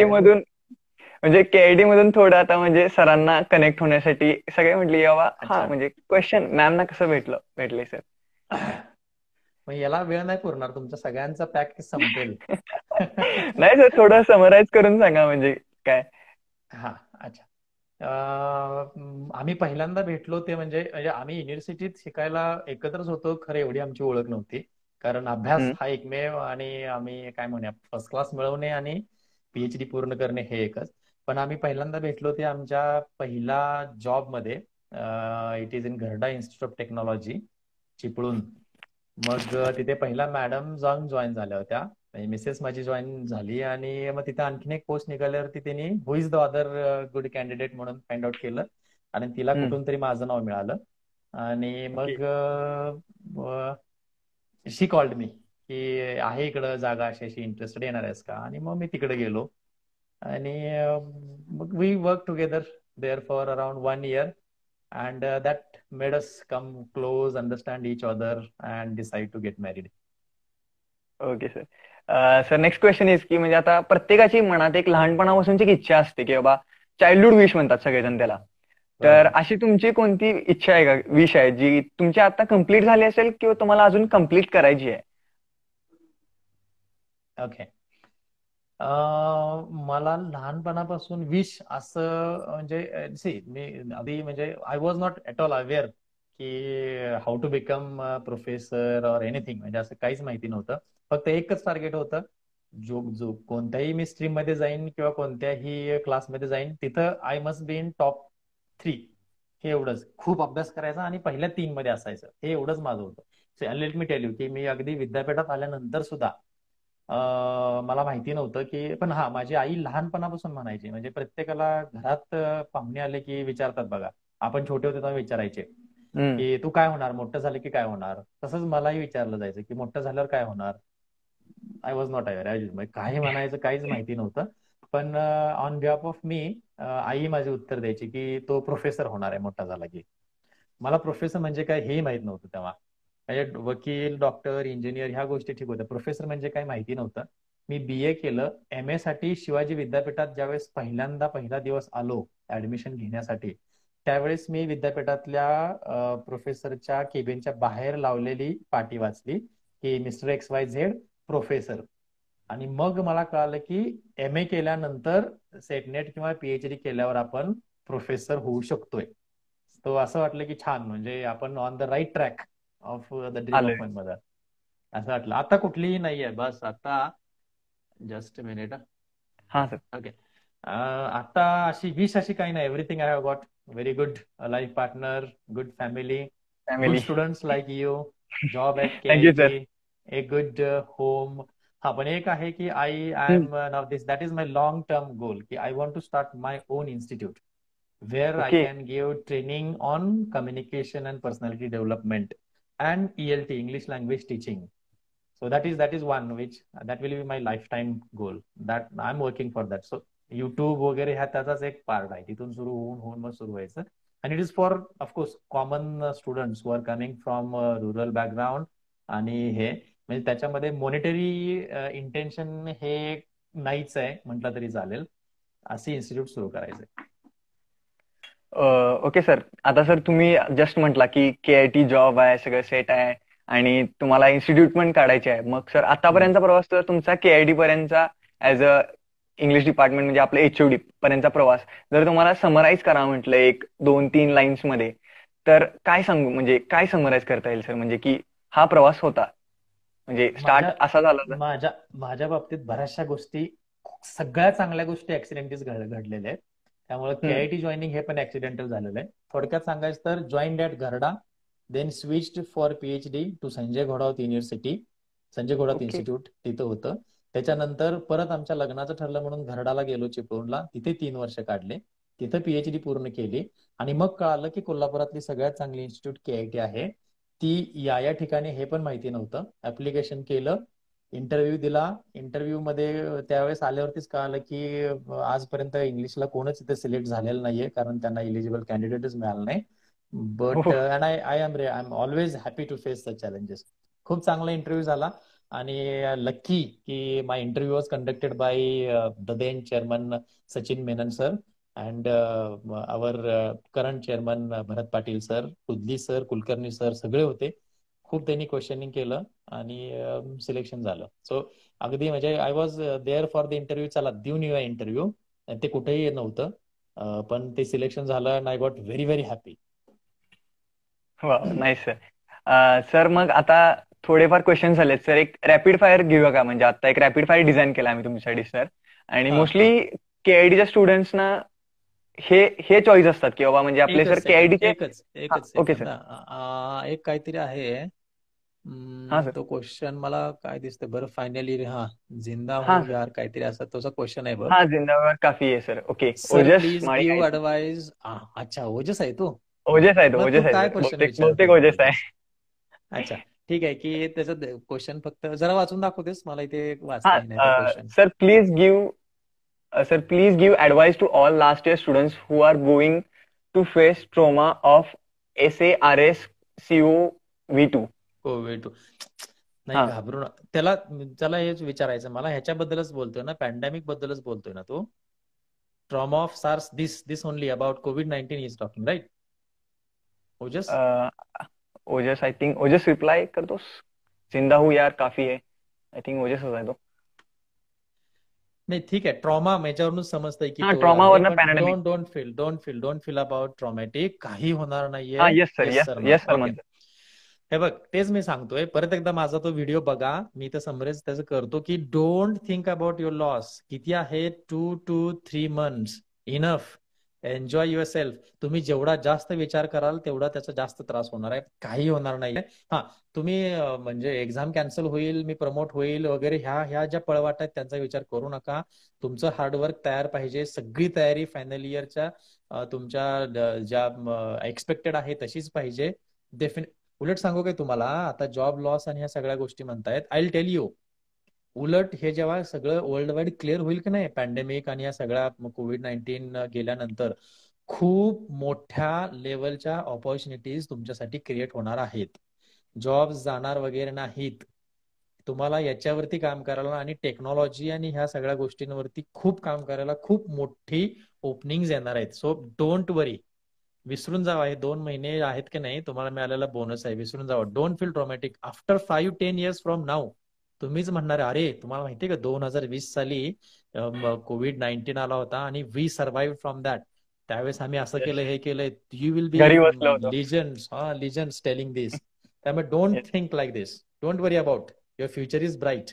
मधून थोडं आता म्हणजे सरांना कनेक्ट होण्यासाठी सगळे म्हटले बाबा म्हणजे क्वेश्चन मॅम ना कसं भेटले सर. मग याला वेळ नाही पुरणार, तुमच्या सगळ्यांचा पॅक संपेल. नाही सर, थोडं समराईज करून सांगा म्हणजे काय. हा, अच्छा. आम्ही पहिल्यांदा भेटलो ते म्हणजे म्हणजे आम्ही युनिव्हर्सिटीत शिकायला एकत्रच होतो, खरं एवढी आमची ओळख नव्हती. कारण अभ्यास हम्म, हा एकमेव आणि आम्ही काय म्हणूया फर्स्ट क्लास मिळवणे आणि पीएचडी पूर्ण करणे हे एकच. पण आम्ही पहिल्यांदा भेटलो ते आमच्या पहिला जॉबमध्ये. It is in Gharda institute of technology, Chiplun. मग तिथे पहिला मॅडम जॉईन झाल्या होत्या. मिसेस माझी जॉईन झाली आणि मग तिथे आणखीन एक पोस्ट निघाल्यावरती त्यांनी who is the other good candidate म्हणून फाइंड आउट केलं आणि तिला हम्म. कुठून तरी माझं नाव मिळालं. आणि ओके. मग शी कॉल्ड मी की आहे इकडं जागा अशी अशी इंटरेस्टेड, येणार आहेस का? आणि मग मी तिकडे गेलो आणि मग we work together there for around 1 year. And that made us come close, understand each other, and decide to get married. Okay sir. Sir next question is की म्हणजे आता प्रत्येकाची मनात एक लहानपणापासूनची एक इच्छा असते की बाबा चाइल्डहुड विश म्हणतात सगळेजण त्याला. तर बरोबर. अशी तुमची कोणती इच्छा आहे का, विश आहे जी तुमची आता कम्प्लीट झाली असेल किंवा तुम्हाला अजून कम्प्लीट करायची आहे? ओके. मला लहानपणापासून विश असं म्हणजे सी मी आधी म्हणजे I was not at all aware की how to become professor or anything, म्हणजे असं काहीच माहिती नव्हतं. फक्त एकच टार्गेट होतं, जो जो कोणत्याही मी स्ट्रीम मध्ये जाईन किंवा कोणत्याही क्लासमध्ये जाईन तिथं I must be in top 3. हे एवढंच. खूप अभ्यास करायचा आणि पहिल्या 3 मध्ये असायचं, हे एवढंच माझं होतं. लेट मी टेल यू की मी अगदी विद्यापीठात आल्यानंतर सुद्धा मला माहिती नव्हतं की, पण हा माझी आई लहानपणापासून म्हणायची, म्हणजे प्रत्येकाला घरात पाहुणे आले की विचारतात बघा, आपण छोटे होते तेव्हा विचारायचे हम्म. की तू काय होणार, मोठं झालं की काय होणार. तसंच मलाही विचारलं जायचं की मोठं झाल्यावर काय होणार. आय वॉज नॉट अवेअर, काही म्हणायचं काहीच माहिती नव्हतं. पण ऑन बिहाफ ऑफ मी आई माझे उत्तर द्यायची की तो प्रोफेसर होणार आहे मोठा झाला की. मला प्रोफेसर म्हणजे काय हेही माहित नव्हतं तेव्हा. म्हणजे वकील, डॉक्टर, इंजिनियर ह्या गोष्टी ठीक होत्या, प्रोफेसर म्हणजे काय माहिती नव्हतं. मी बीए केलं. MA साठी शिवाजी विद्यापीठात ज्यावेळेस पहिला दिवस आलो ऍडमिशन घेण्यासाठी, त्यावेळेस मी विद्यापीठातल्या प्रोफेसरच्या केबिनच्या बाहेर लावलेली पाटी वाचली की मिस्टर XYZ प्रोफेसर. आणि मग मला कळालं की MA केल्यानंतर सेटनेट किंवा PhD केल्यावर आपण प्रोफेसर होऊ शकतोय. तो असं वाटलं की छान, म्हणजे आपण on the right track of the dream of आलंय. My mother. असं वाटलं. आता कुठलीही नाहीये, बस आता जस्ट मिनिट. हा सर. ओके. आता अशी विश अशी काही नाही. Everything I have got. Very good life partner, good family, good family. Students like you, job at thank you KIT, sir. A good home. हा, पण एक आहे की I am now this, that is my long term goal की I want to start my own institute where I okay. can give training on communication and personality development and ELT, English language teaching. So that is one which that will be my lifetime goal. That I'm working for that. So YouTube वगैरे ह्या त्याचाच एक part आहे. तिथून सुरू होऊन होऊन मग सुरू व्हायचं. And it is for of course common students who are coming from rural background. आणि हे म्हणजे त्याच्यामध्ये मॉनिटरी इंटेन्शन हे नाहीच आहे म्हटलं तरी चालेल. असे इन्स्टिट्यूट सुरू करायचे. Okay sir. आता सर तुम्ही जस्ट म्हटला की KIT जॉब आहे, सगळं सेट आहे आणि तुम्हाला इन्स्टिट्यूट पण काढायचे आहे. मग सर आतापर्यंतचा प्रवास तर तुमचा KIT पर्यंतचा ऍज अ इंग्लिश डिपार्टमेंट म्हणजे आपलं HOD पर्यंतचा प्रवास जर तुम्हाला समराईज करा म्हटलं 1, 2, 3 लाईन्स मध्ये, तर काय सांगू, म्हणजे काय समराईज करता येईल सर, म्हणजे की हा प्रवास होता, म्हणजे स्टार्ट माझ्या असा झाला तर. माझ्या माझ्या बाबतीत बऱ्याचशा गोष्टी, सगळ्या चांगल्या गोष्टी ऍक्सिडेंटच घडलेल्या आहेत. त्यामुळे हम्म. KIT जॉईनिंग हे पण ऍक्सिडेंटल झालेलं आहे. थोडक्यात सांगायचं तर join at Gharda, then switched for PhD to Sanjay Ghodawat university, Sanjay Ghodawat okay. Institute तिथं होतं. त्याच्यानंतर परत आमच्या लग्नाचं ठरलं म्हणून घरडाला गेलो चिपळूणला, तिथे 3 वर्ष काढले, तिथं PhD पूर्ण केली. आणि मग कळालं की कोल्हापुरातली सगळ्यात चांगली इन्स्टिट्यूट KIT आहे. ती या ठिकाणी हे पण माहिती नव्हतं. ऍप्लिकेशन केलं, इंटरव्ह्यू दिला. इंटरव्ह्यू मध्ये त्यावेळेस आल्यावरतीच कळालं की आजपर्यंत इंग्लिशला कोणच इथे सिलेक्ट झालेलं नाहीये, कारण त्यांना इलिजिबल कॅन्डिडेटच मिळालं नाही. बट हो. And I am always happy to face the challenges. खूप चांगला इंटरव्ह्यू झाला आणि लकी की my interview was conducted by the then chairman Sachin Menon sir and our current chairman Bharat Patil sir, Kudli sir, Kulkarni sir सगळे होते. खूप त्यांनी क्वेश्चनिंग केलं आणि सिलेक्शन झालं. सो अगदी म्हणजे I was there for the interview. चला देऊन येऊया इंटरव्ह्यू. ते कुठेही नव्हतं, पण ते सिलेक्शन झालं and I got very very happy. Nice sir. Sir मग आता थोडेफार क्वेश्चन झालेत सर. एक रॅपिड फायर घेऊया का? म्हणजे आता एक रॅपिड फायर डिझाईन केला आम्ही तुमच्यासाठी सर. आणि हा हा मोस्टली केआयडीच्या स्टुडंट्सना हे हे चॉईस असतात की बाबा म्हणजे आपले सर एकच सेकंद, केआयडीचे. एकच ओके सेकंद. सर. एक काहीतरी आहे. हां सर. तो क्वेश्चन मला काय दिसतंय बरं, फायनली हा जिंदा हां हो सर. यार काहीतरी असं तसा क्वेश्चन आहे बघ. हां जिंदाबाद काफी आहे sir. Okay. Sir Ojas please Mali give काहीतरी. ऍडवाइस. अच्छा ओजस आहे तो. ओजस आहे तो. मग तू ओजस आहे काय सर. क्वेश्चन बहुतेक बहुतेक विचारतोय ओजस आहे. ओजस? अच्छा ठीक आहे की त्याचं क्वेश्चन फक्त जरा वाचून दाखवतेस मला, इथे वाचता येईना तो हां question. Sir please give sir, please give advice to all last year students who are going to face trauma of SARS CoV2. Covid नाही हाँ घाबरू नका त्याला. त्याला हेच विचारायचं मला, ह्याच्याबद्दलच बोलतोय ना, पॅन्डेमिक बद्दलच बोलतोय ना तो. Trauma of SARS this only about कोविड-19 is talking right Ojas? Ojas I think Ojas reply कर दो. जिंदा हूँ यार काफी है. आई थिंक ओजस होता है तो. नाही ठीक आहे, ट्रॉमा याच्यावरूनच समजतंय की हाँ तो ट्रॉमा आहे, वरना पण pandemic. Don't feel about traumatic. काही होणार नाहीये. हाँ yes sir. Yes yes sir yes म्हणा. Sir okay. म्हणतो. हे बघ तेच मी सांगतोय, परत एकदा माझा तो व्हिडिओ बघा. मी तर समरेज त्याचं करतो की don't think about your loss. किती आहे 2 to 3 months enough. Enjoy yourself. तुम्ही जेवढा जास्त विचार कराल तेवढा त्याचा जास्त त्रास होणार आहे. काही होणार नाही. हा तुम्ही म्हणजे एक्झाम कॅन्सल होईल, मी प्रमोट होईल वगैरे, ह्या ज्या पळवाट आहेत त्यांचा विचार करू नका. तुमचं हार्डवर्क तयार पाहिजे. सगळी तयारी फायनल इयरच्या तुमच्या ज्या एक्सपेक्टेड आहे तशीच पाहिजे. उलट सांगू काय तुम्हाला, आता जॉब लॉस आणि ह्या सगळ्या गोष्टी म्हणतायत, आय विल टेल यू. उलट हे जेव्हा सगळं वर्ल्ड वाईड क्लिअर होईल की नाही, पॅन्डेमिक आणि या सगळ्या कोविड-19 गेल्यानंतर खूप मोठ्या लेवलच्या ऑपॉर्च्युनिटीज तुमच्यासाठी क्रिएट होणार आहेत. जॉब्स जाणार वगैरे नाहीत. तुम्हाला याच्यावरती काम करायला आणि टेक्नॉलॉजी आणि ह्या सगळ्या गोष्टींवरती खूप काम करायला खूप मोठी ओपनिंग्स येणार आहेत. So don't worry. विसरून जावा, हे 2 महिने आहेत की नाही तुम्हाला मिळालेला बोनस आहे, विसरून जावा. Don't feel traumatic. After 5-10 years from now तुम्हीच म्हणणार अरे तुम्हाला माहितीये का 2020 साली कोविड-19 आला होता आणि वी सर्व्हाइव्ह फ्रॉम दॅट. त्यावेळेस आम्ही असं केलं, हे केलंय. यू विल बी घरी बसलो होतो. Legends telling this. त्यामुळे don't think like this. Don't worry about. Your future is bright.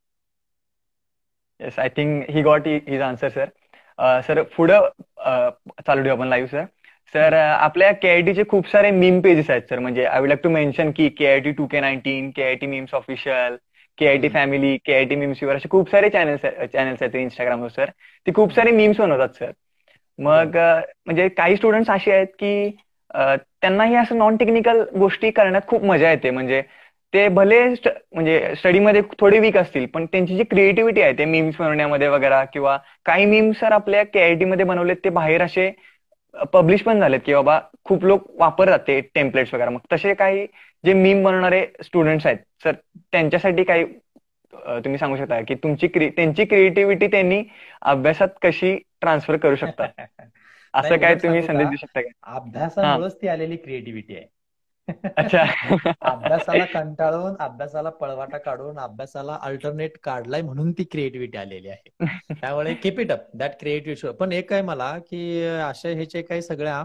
Yes I think he got his answer sir. Sir पुढं चालू ठेवू आपण लाईव्ह सर. सर आपल्या केआयटीचे खूप सारे मीम पेजेस आहेत सर. म्हणजे I would like to mention की KIT 2K19, KIT memes official, KIT family, KIT memes your, असे खूप सारे चॅनल्स आहेत इंस्टाग्रामवर सर. ते खूप सारे मीम्स बनवतात सर. मग म्हणजे काही स्टुडंट्स असे आहेत की त्यांनाही असं नॉन टेक्निकल गोष्टी करण्यात खूप मजा येते. म्हणजे ते भले म्हणजे स्टडीमध्ये थोडे वीक असतील, पण त्यांची जी क्रिएटिव्हिटी आहे ते मीम्स बनवण्यामध्ये वगैरे, किंवा काही मीम्स सर आपल्या केआयटी मध्ये बनवलेत ते बाहेर असे पब्लिश पण झालेत की बाबा खूप लोक वापरतात ते टेम्पलेट्स वगैरे. मग तसे काही जे मीम बनवणारे स्टुडंट्स आहेत सर, त्यांच्यासाठी काही तुम्ही सांगू शकता की त्यांची क्रिएटिव्हिटी त्यांनी अभ्यासात कशी ट्रान्सफर करू शकतात, नाही असं काय उलट तुम्ही सांगू संदेश का, देऊ शकता का? हा अभ्यासामुळेच ती आलेली क्रिएटिव्हिटी आहे. अच्छा. अभ्यासाला कंटाळून, अभ्यासाला पळवाटा काढून, अभ्यासाला अल्टरनेट काढलाय म्हणून ती क्रिएटिव्हिटी आलेली आहे. त्यामुळे keep it up that creative show. पण एक आहे मला की अशा ह्याचे काही सगळ्या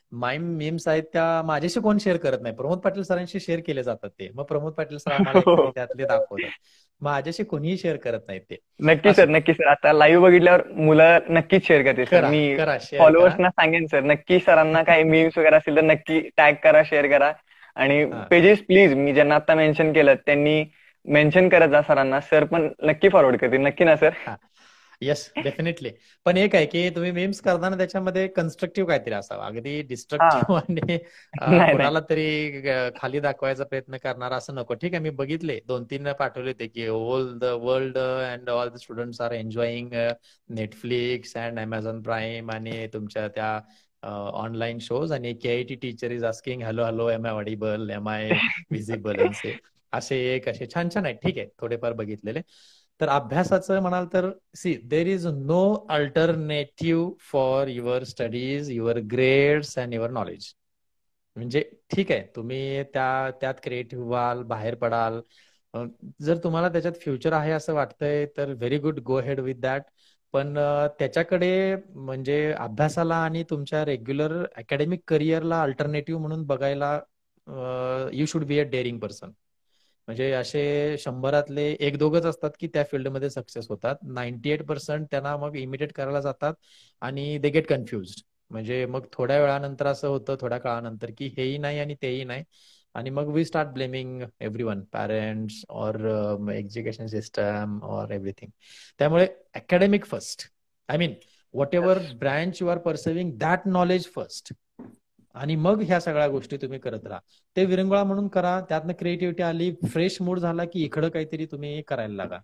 मीम्स आहेत त्या माझ्याशी कोण शेअर करत नाही. प्रमोद पाटील सरांशी शेअर केले जातात ते. मग प्रमोद पाटील सर आम्हाला एखादी त्यातले दाखवतात. माझ्याशी कोणीही शेअर करत नाहीत ते. नक्की असो, सर, नक्की सर. आता लाईव्ह बघितल्यावर मुलं नक्कीच शेअर करते सर. करा मी करा शेअर करा. फॉलोअर्सना सांगेन सर, नक्की सरांना काही मीम्स वगैरे असेल तर नक्की टॅग करा, शेअर करा. आणि हा पेजेस प्लीज मी ज्यांना आता मेन्शन केलं त्यांनी मेन्शन करत जा सरांना. सर पण नक्की फॉरवर्ड करतील. नक्की ना सर? हा येस डेफिनेटली. पण एक आहे की तुम्ही मीम्स करताना त्याच्यामध्ये कन्स्ट्रक्टिव्ह काहीतरी असावं. अगदी हा. डिस्ट्रक्टिव्ह आणि नाही नाही. कुणाला तरी खाली दाखवायचा प्रयत्न करणार असं नको. ठीक आहे, मी बघितले 2-3 पाठवले होते की all the world and all the students are enjoying Netflix and Amazon Prime आणि तुमच्या त्या ऑनलाईन शोज, आणि KIT teacher is asking hello hello am I audible, am I visible, असे एक असे छान छान आहेत. ठीक आहे, थोडेफार बघितलेले. तर अभ्यासाचं म्हणाल तर see there is no alternative for your studies, your grades and your knowledge. म्हणजे ठीक आहे, तुम्ही त्यात क्रिएटिव्ह व्हाल, बाहेर पडाल. अ, जर तुम्हाला त्याच्यात फ्युचर आहे असं वाटतंय तर very good, go head with that. पण त्याच्याकडे म्हणजे अभ्यासाला आणि तुमच्या रेग्युलर अकॅडमिक करिअरला अल्टरनेटिव्ह म्हणून बघायला you should be a daring person. म्हणजे असे 100 एक दोघच असतात की त्या फील्डमध्ये सक्सेस होतात. 98% त्यांना मग इमिटेट करायला जातात आणि दे गेट कन्फ्युज. म्हणजे मग थोड्या वेळानंतर असं होतं, थोड्या काळानंतर, की हेही नाही आणि तेही नाही. आणि मग we start blaming everyone, parents और एज्युकेशन सिस्टम और एव्हरीथिंग. त्यामुळे academic first, I mean whatever Yes. Branch you are perceiving that knowledge first. आणि मग ह्या सगळ्या गोष्टी तुम्ही करत राहा. ते विरंगुळा म्हणून करा, त्यातनं क्रिएटिव्हिटी आली, फ्रेश मूड झाला की इकडं काहीतरी तुम्ही करायला लागा.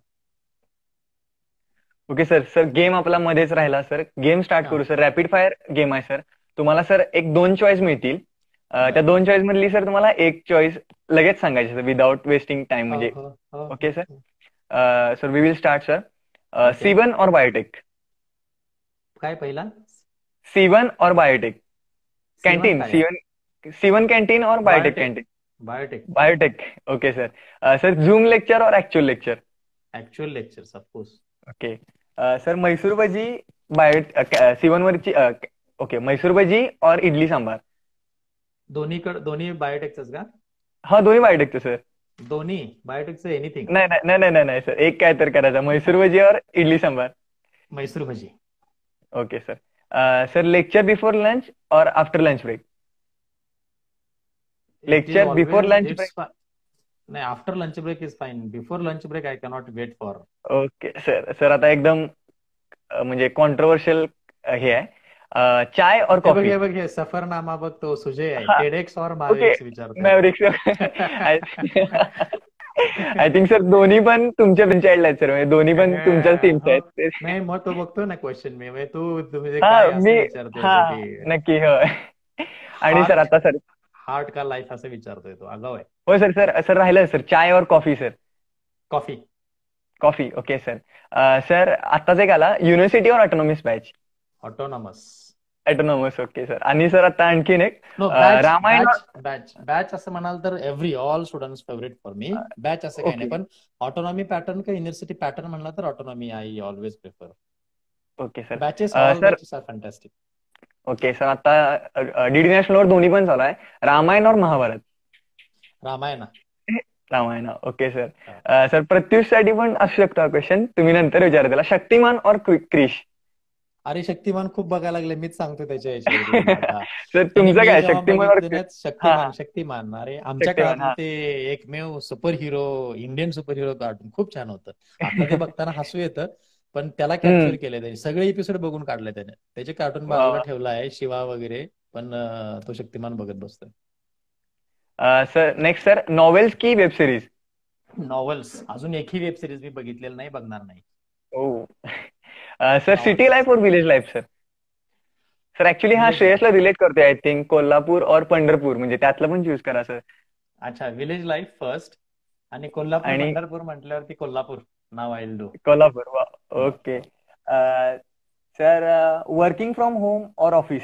Okay sir. सर गेम आपला मध्येच राहिला सर. गेम स्टार्ट हा, करू सर. रॅपिड फायर गेम आहे सर. तुम्हाला सर एक दोन चॉईस मिळतील. त्या बर. दोन चॉईस मधली सर तुम्हाला एक चॉईस लगेच सांगायची सर, विदाउट वेस्टिंग टाइम. हो म्हणजे हो हो ओके हो सर. हो. Sir we will start sir. Okay. C one और बायोटेक? काय पहिला? सीवन और बायोटेक सीवन कॅन्टीन. काय आहे? सीवन सीवन कॅन्टीन और biotech biotech. Canteen? Biotech. Biotech. Okay sir. Sir Zoom lecture और actual lecture? Actual lectures of course. Okay. Sir Mysore bhaji C one वरची okay, Mysore bhaji और इडली सांबार? दोन्ही बायोटेकच का? हा, दोन्ही बायोटेकचं सर. दोन्ही बायोटेकचं एनिथिंग. नाही नाही नाही नाही नाही नाही सर, एक काय तर करायचं, मैसूर भजी और idli sambar. Mysore bhaji. Okay sir. Sir lecture before lunch और after lunch break? It is lecture before always lunch break. It's. नाही, after lunch break is fine. Before lunch break I cannot wait for. Okay sir. Sir आता एकदम म्हणजे controversial हे आहे. चाय और हे बघ, कॉफी? हे बघ, हे सफरनामा बघ, तो सुजय आहे. हा. टेडेक्स और ओके. मॅव्हरिक्स विचारतोय तो. मॅव्हरिक्स. आय थिंक सर दोन्ही पण तुमच्या चाइल्ड आहेत सर, म्हणजे दोन्ही पण तुमच्याच टीमचे हो. आहेत. नाही, मग तो बघतो ना क्वेश्चन मी, म्हणजे तू म्हणजे हा काय मी असं विचारतोय हा तो की नक्की हो. आणि सर हार्ट आता सर, हार्ट का लाईफ असं विचारतोय तो. आगाव आहे. हो सर. सर सर राहिलं सर, चाय और coffee sir? Coffee. Coffee. Okay sir. Sir आत्ताच एक आला, युनिव्हर्सिटी और autonomous batch? Autonomous. Autonomous. Okay sir. आणि सर आता आणखीन एक, no, batch Ramayan batch batch batch असं म्हणाल तर all students favourite for me. Batch असं काही नाही, ओके. पण ऑटोनॉमी पॅटर्न का युनिव्हर्सिटी पॅटर्न म्हणला तर autonomy I always prefer. Okay sir. Batches, all sir batches are fantastic. Okay sir, आता डीडी नॅशनलवर दोन्ही पण चालू आहे, रामायण और Mahabharat? Ramayan. Ramayan. Okay sir. Sir प्रत्युषसाठी पण असू शकतो हा क्वेश्चन, तुम्ही नंतर विचारा त्याला. शक्तिमान और क्रिश? अरे शक्तिमान खूप बघायला लागले, मीच सांगतो त्याच्या याच्यावरती तुला आता. सर आणि तुमचं मी काय, जेव्हा शक्तिमान और बघितले ना, हा शक्तिमान शक्तिमान, अरे आमच्या शक्तिमान काळातलं हा. ते एकमेव superhero, Indian superhero cartoon खूप छान होतं. आता ते बघताना हसू येतं, पण त्याला कॅप्चर हम्म. केलंय त्याने. सगळे एपिसोड बघून काढले त्याने. त्याचे कार्टून वा बाजूला वा. ठेवला आहे, शिवा वगैरे, पण तो शक्तिमान बघत बसतोय. सर नेक्स्ट सर, नॉवेल्स की वेब सिरीज? नॉव्हेल्स. अजून एकही वेब सिरीज मी बघितलेलं नाही, बघणार नाही. Oh. Sir city novels. Life और village life sir? Sir actually हा विलेज लाईफ. श्रेयसला रिलेट करतोय, आय थिंक कोल्हापूर और पंढरपूर, म्हणजे त्यातलं पण चूज करा सर. अच्छा, विलेज लाईफ फर्स्ट. आणि कोल्हापूर आणि पंढरपूर म्हटल्यावरती कोल्हापूर नाव आय विल डू. कोल्हापूर. वा. Okay. Sir working from home or office?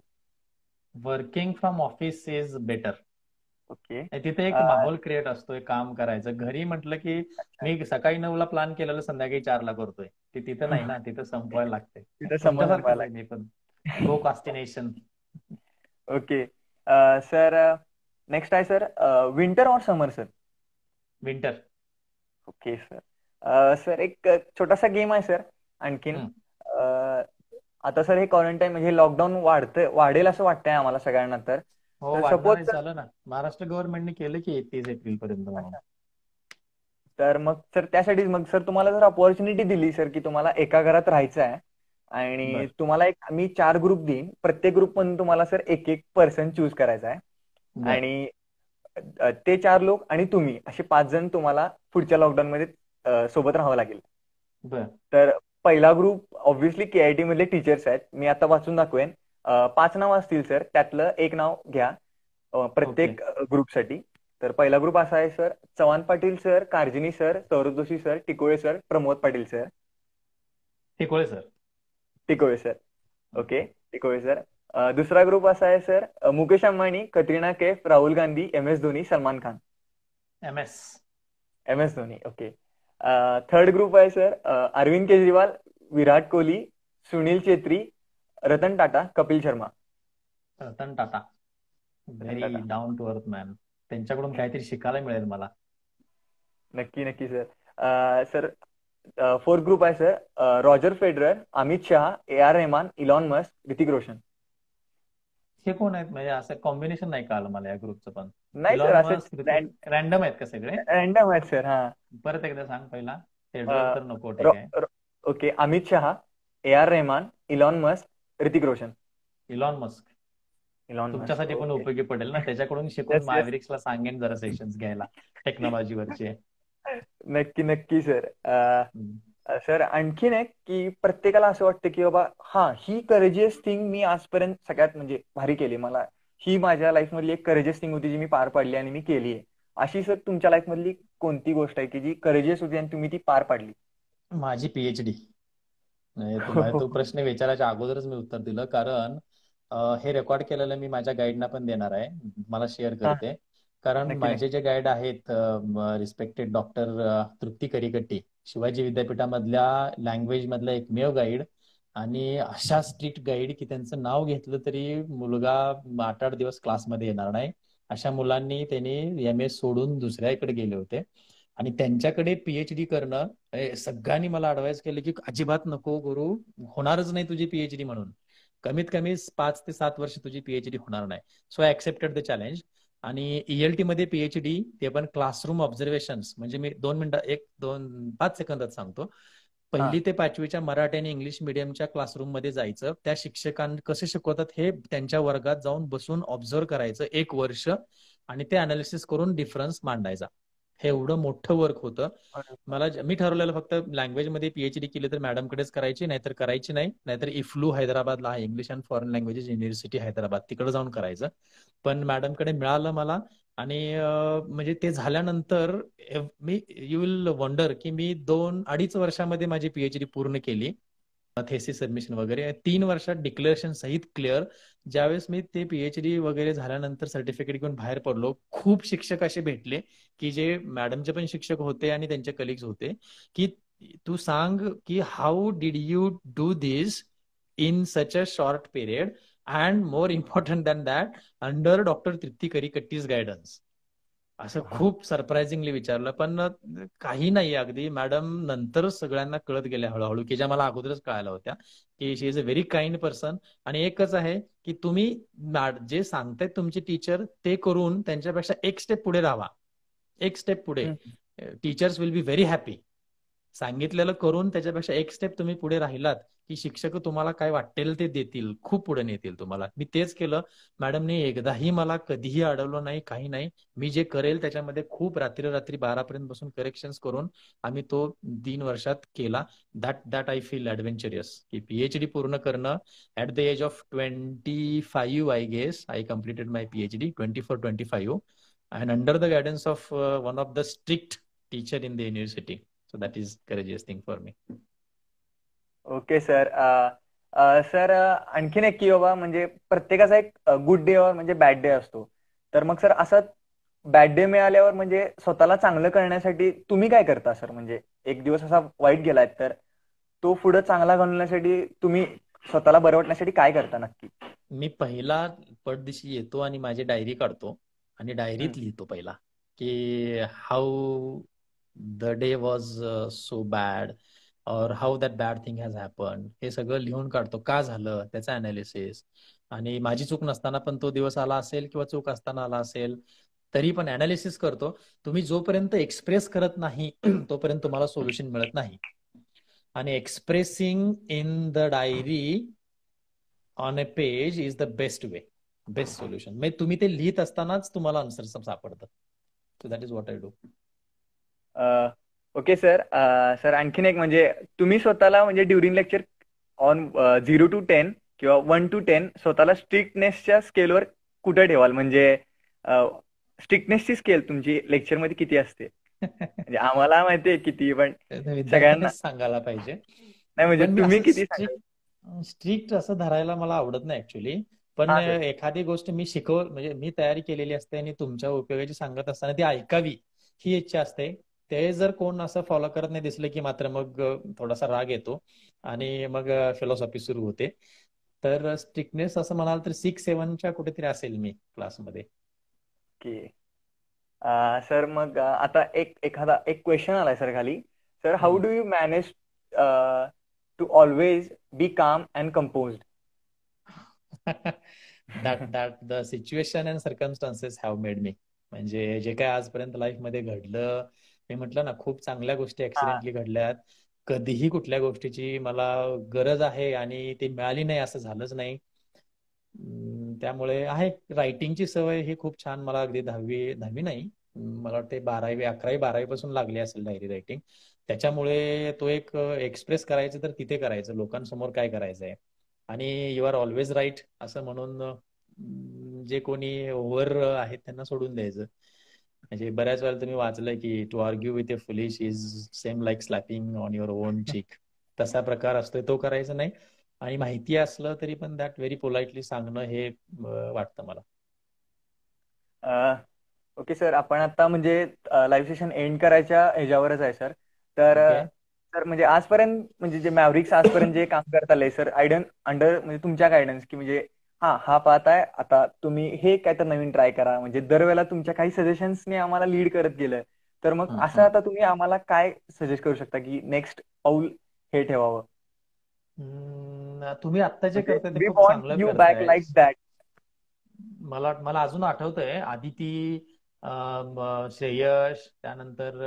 Working from office is better. Okay. तिथे एक माहोल क्रिएट असतोय काम करायचं. घरी म्हटलं की मी सकाळी 9ला प्लॅन केलेलं संध्याकाळी 4ला करतोय. ते तिथं नाही ना, तिथं संपवायला लागते. तिथं समज तुमच्यासारखंच संपायला. आहे मी पण. प्रोकास्टिनेशन. ओके. सर नेक्स्ट आहे sir, winter or summer sir? Winter. Okay sir. Sir एक छोटासा गेम आहे सर आणखीन. आता सर हे क्वारंटाईन म्हणजे लॉकडाऊन वाढेल असं वाटतंय आम्हाला सगळ्यांना. तर हो, तर वाढणार आहे. सपोज झालं ना, महाराष्ट्र गव्हर्नमेंटने केलं की 30 एप्रिल पर्यंत म्हणून. तर मग सर त्यासाठी मग सर तुम्हाला जर अपॉर्च्युनिटी दिली सर, की तुम्हाला एका घरात राहायचं आहे आणि बर तुम्हाला एक मी 4 ग्रुप देईन, प्रत्येक ग्रुप मधून तुम्हाला सर एक एक पर्सन चूज करायचा आहे, बर आणि ते 4 लोक आणि तुम्ही असे 5 जण तुम्हाला पुढच्या लॉकडाऊन मध्ये सोबत राहावं लागेल. बर तर पहिला ग्रुप ऑब्व्हियसली केआयटी मधले टीचर्स आहेत. मी आता वाचून दाखवेन. 5 नाव असतील सर, त्यातलं एक नाव घ्या प्रत्येक ग्रुपसाठी. तर पहिला ग्रुप असा आहे sir, Chavan Patil sir, Karjini sir, Saurabh Joshi sir, Tikole sir, Pramod Patil sir. Tikole sir. Tikole sir. Okay. Tikole sir. दुसरा ग्रुप असा आहे sir, Mukesh Ambani, Katrina Kaif, Rahul Gandhi, MS Dhoni, Salman Khan. MS. MS Dhoni, okay. Third group आहे sir, Arvind Kejriwal, Virat Kohli, Sunil Chhetri, Ratan Tata, Kapil Sharma. Ratan Tata. Ratan very Tata, down to earth man. त्यांच्याकडून काहीतरी शिकायला मिळेल मला. नक्की नक्की सर. सर फोर्थ ग्रुप आहे sir, Roger Federer, Amit Shah, AR Rahman, Elon Musk, Hrithik Roshan. हे कोण आहेत म्हणजे असं कॉम्बिनेशन नाही कळालं मला या ग्रुपचं पण. नाही सर, इलॉन असेच मस्क, ऋतिक रॅन्डम आहेत का सगळे? रॅन्डम आहेत सर. हा. परत एकदा सांग पहिला. अ, फेडरर तर नको, ठीक रो- आहे. रो- okay, Amit Shah, AR Rahman, Elon Musk, Hrithik Roshan. Elon Musk. Elon Musk, तुमच्यासाठी पण ओके. उपयोगी पडेल ना, त्याच्याकडून शिकून येस येस. मॅव्हरिक्सला सांगेन जरा सेशन्स घ्यायला टेक्नॉलॉजीवरचे. नक्की नक्की सर. सर आणखीन एक की प्रत्येकाला असं वाटतं की बाबा हा, ही करेजियस थिंग मी आजपर्यंत सगळ्यात म्हणजे भारी केली. मला ही माझ्या लाईफ मधली एक करेजियस थिंग होती जी मी पार पाडली आणि मी केली आहे. अशी सर तुमच्या लाईफ मधली कोणती गोष्ट आहे की जी करेजियस होती आणि तुम्ही ती पार पाडली? माझी PhD. तुम्हाला तो प्रश्न विचारायच्या अगोदरच मी उत्तर दिलं, कारण हे रेकॉर्ड केलेलं मी माझ्या गाईडना पण देणार आहे, मला शेअर हा, करते. कारण नक्की माझे नक्की. जे गाईड आहेत, रिस्पेक्टेड डॉक्टर तृप्ती करिकट्टी, शिवाजी विद्यापीठामधल्या लँग्वेज मधला एकमेव गाईड, आणि अशा स्ट्रिक्ट गाईड की त्यांचं नाव घेतलं तरी मुलगा 8-8 दिवस क्लासमध्ये येणार नाही. अशा मुलांनी त्यांनी MA सोडून दुसऱ्याकडे गेले होते, आणि त्यांच्याकडे PhD करणं, सगळ्यांनी मला ऍडवाइस केलं की अजिबात नको गुरु, होणारच नाही तुझी PhD म्हणून. कमीत कमी 5 ते 7 वर्ष तुझी PhD होणार नाही. So I accepted the challenge. आणि ELT मध्ये PhD, ते पण क्लासरूम ऑब्झर्वेशन्स. म्हणजे मी 2 मिनिटं, 5 सेकंदात सांगतो. हा. 1ली ते 5वीच्या मराठी आणि इंग्लिश मिडियमच्या क्लासरूम मध्ये जायचं, त्या शिक्षकांनी कसे शिकवतात हे त्यांच्या वर्गात जाऊन बसून ऑब्झर्व करायचं 1 वर्ष, आणि ते अनालिसिस करून डिफरन्स मांडायचा. हे एवढं मोठं वर्क होतं. मी ठरवलेलं फक्त लँग्वेज मध्ये PhD केली तर मॅडमकडेच करायची, नाहीतर करायची नाही. नाहीतर इफ्लू हैदराबादला आहे, English and foreign languages university Hyderabad, तिकडे जाऊन करायचं. पण मॅडमकडे मिळालं मला. आणि म्हणजे ते झाल्यानंतर यू विल वंडर की मी 2-2.5 वर्षामध्ये माझी PhD पूर्ण केली. थेसिस सबमिशन वगैरे 3 वर्षात डिक्लेरेशन सहित क्लिअर. ज्यावेळेस मी ते PhD वगैरे झाल्यानंतर सर्टिफिकेट घेऊन बाहेर पडलो, खूप शिक्षक असे भेटले की जे मॅडमचे पण शिक्षक होते आणि त्यांचे कलिग्स होते, की तू सांग की how did you do this in such a short period, and more important than that, under doctor Trupti Karikatti's guidance. असं खूप सरप्राइझिंगली विचारलं. पण काही नाही, अगदी मॅडम नंतर सगळ्यांना कळत गेल्या हळूहळू, की ज्या मला अगोदरच कळायला होत्या, की she is a very kind person. आणि एकच आहे की तुम्ही जे सांगतायत तुमचे टीचर ते करून त्यांच्यापेक्षा एक स्टेप पुढे राहा, एक स्टेप पुढे. Hmm. Teachers will be very happy. सांगितलेलं करून त्याच्यापेक्षा एक स्टेप तुम्ही पुढे राहिलात की शिक्षक तुम्हाला काय वाटेल ते देतील, खूप पुढे नेतील तुम्हाला. मी तेच केलं. मॅडमने एकदाही मला कधीही अडवलं नाही, काही नाही. मी जे करेल त्याच्यामध्ये खूप रात्री 12 पर्यंत बसून करेक्शन्स करून आम्ही तो 3 वर्षात केला. दॅट आय फील ऍडव्हेंचरियस, की PhD पूर्ण करणं at the age of 25 I guess. I completed my PhD 24-25, and under the guidance of one of the strict teacher in the university. So that is courageous thing for me. Okay sir. Sir आणखीन एक की बाबा म्हणजे प्रत्येकाचा एक good day और म्हणजे bad day असतो. तर मग सर असं बॅड डे मिळाल्यावर म्हणजे स्वतःला चांगलं करण्यासाठी तुम्ही काय करता सर? म्हणजे एक दिवस असा वाईट गेलाय तर तो पुढे चांगला घालवण्यासाठी तुम्ही स्वतःला बरं वाटण्यासाठी काय करता नक्की? मी पहिला पटदिशी येतो आणि माझी डायरी काढतो आणि हम्म. डायरीत लिहितो पहिला की how the day was so bad, और how that bad thing has happen. हे सगळं लिहून काढतो, का झालं त्याचा अनालिसिस. आणि माझी चूक नसताना पण तो दिवस आला असेल किंवा चूक असताना आला असेल तरी पण अनालिसिस करतो. तुम्ही जोपर्यंत एक्सप्रेस करत नाही तोपर्यंत तुम्हाला सोल्युशन मिळत नाही. आणि expressing in the diary on a page is the best way, best solution. म्हणजे तुम्ही ते लिहित असतानाच तुम्हाला आन्सर सापडतात. So that is what I do. Okay sir. Sir आणखीन एक म्हणजे तुम्ही स्वतःला म्हणजे ड्युरिंग लेक्चर ऑन 0 to 10 किंवा 1 to 10 स्वतःला स्ट्रिक्टनेसच्या स्केलवर कुठे ठेवाल? म्हणजे स्ट्रिक्टनेसची स्केल तुमची लेक्चर मध्ये किती असते? म्हणजे आम्हाला माहिती आहे किती, पण सगळ्यांना विद्यार्थ्यांनीच सांगायला पाहिजे. नाही. म्हणजे पण मी तुम्ही असं किती सांगाल? स्ट्रिक्ट असं धरायला मला आवडत नाही ऍक्च्युली. पण हा सर. एखादी गोष्ट मी म्हणजे मी तयारी केलेली असते आणि तुमच्या उपयोगाची सांगत असताना ती ऐकावी ही इच्छा असते. ते जर कोण असं फॉलो करत नाही दिसलं की मात्र मग थोडासा राग येतो आणि मग फिलॉसॉफी सुरू होते. तर स्ट्रिक्टनेस असं म्हणाल तर 6-7च्या कुठेतरी असेल मी क्लासमध्ये. ओके. सर मग आता एखादा क्वेश्चन आलाय सर खाली. Sir, how do you manage to always be calm and compose? That the situation and circumstances have made me. म्हणजे जे काय आजपर्यंत लाईफमध्ये घडलं, मी म्हटलं ना खूप चांगल्या गोष्टी हा. ऍक्सिडेंटली घडल्यात. कधीही कुठल्या गोष्टीची मला गरज आहे आणि ती मिळाली नाही असं झालंच नाही. त्यामुळे आहे रायटिंगची सवय ही खूप छान मला अगदी दहावी नाही, मला वाटते 11वी 12वी पासून लागली असेल डायरी रायटिंग. त्याच्यामुळे तो एक एक्सप्रेस करायचं तर तिथे करायचं, लोकांसमोर काय करायचंय. आणि यू आर ऑलवेज राईट असं म्हणून जे कोणी ओव्हर आहेत त्यांना सोडून द्यायचं. म्हणजे बऱ्याच वेळा तुम्ही वाचलंय की to argue with a foolish is same like slapping on your own cheek. तसा प्रकार असतोय, तो करायचा नाही. आणि माहिती असलं तरी पण दॅट व्हेरी पोलाइटली सांगणं हे वाटतं मला. ओके सर, आपण आता म्हणजे लाईव्ह सेशन एंड करायच्या ह्याच्यावरच आहे सर. तर ओके. सर म्हणजे आजपर्यंत म्हणजे जे मॅव्हरिक्स आजपर्यंत जे काम करत आलंय सर, आयडन अंडर म्हणजे तुमच्या गायडन्स की म्हणजे हा पाहत आहे आता तुम्ही हे काय तर नवीन ट्राय करा, म्हणजे दरवेळेला तुमच्या काही सजेशन्सने आम्हाला लीड करत गेलं. तर मग असं आता तुम्ही आम्हाला काय सजेस्ट करू शकता की नेक्स्ट पाऊल हे ठेवावं? तुम्ही आत्ता जे म्हणजे करताय ते वी खूप वॉन्ट चांगलं यू बॅक करताय. Like that. मला अजून आठवतंय आदिती, श्रेयश, त्यानंतर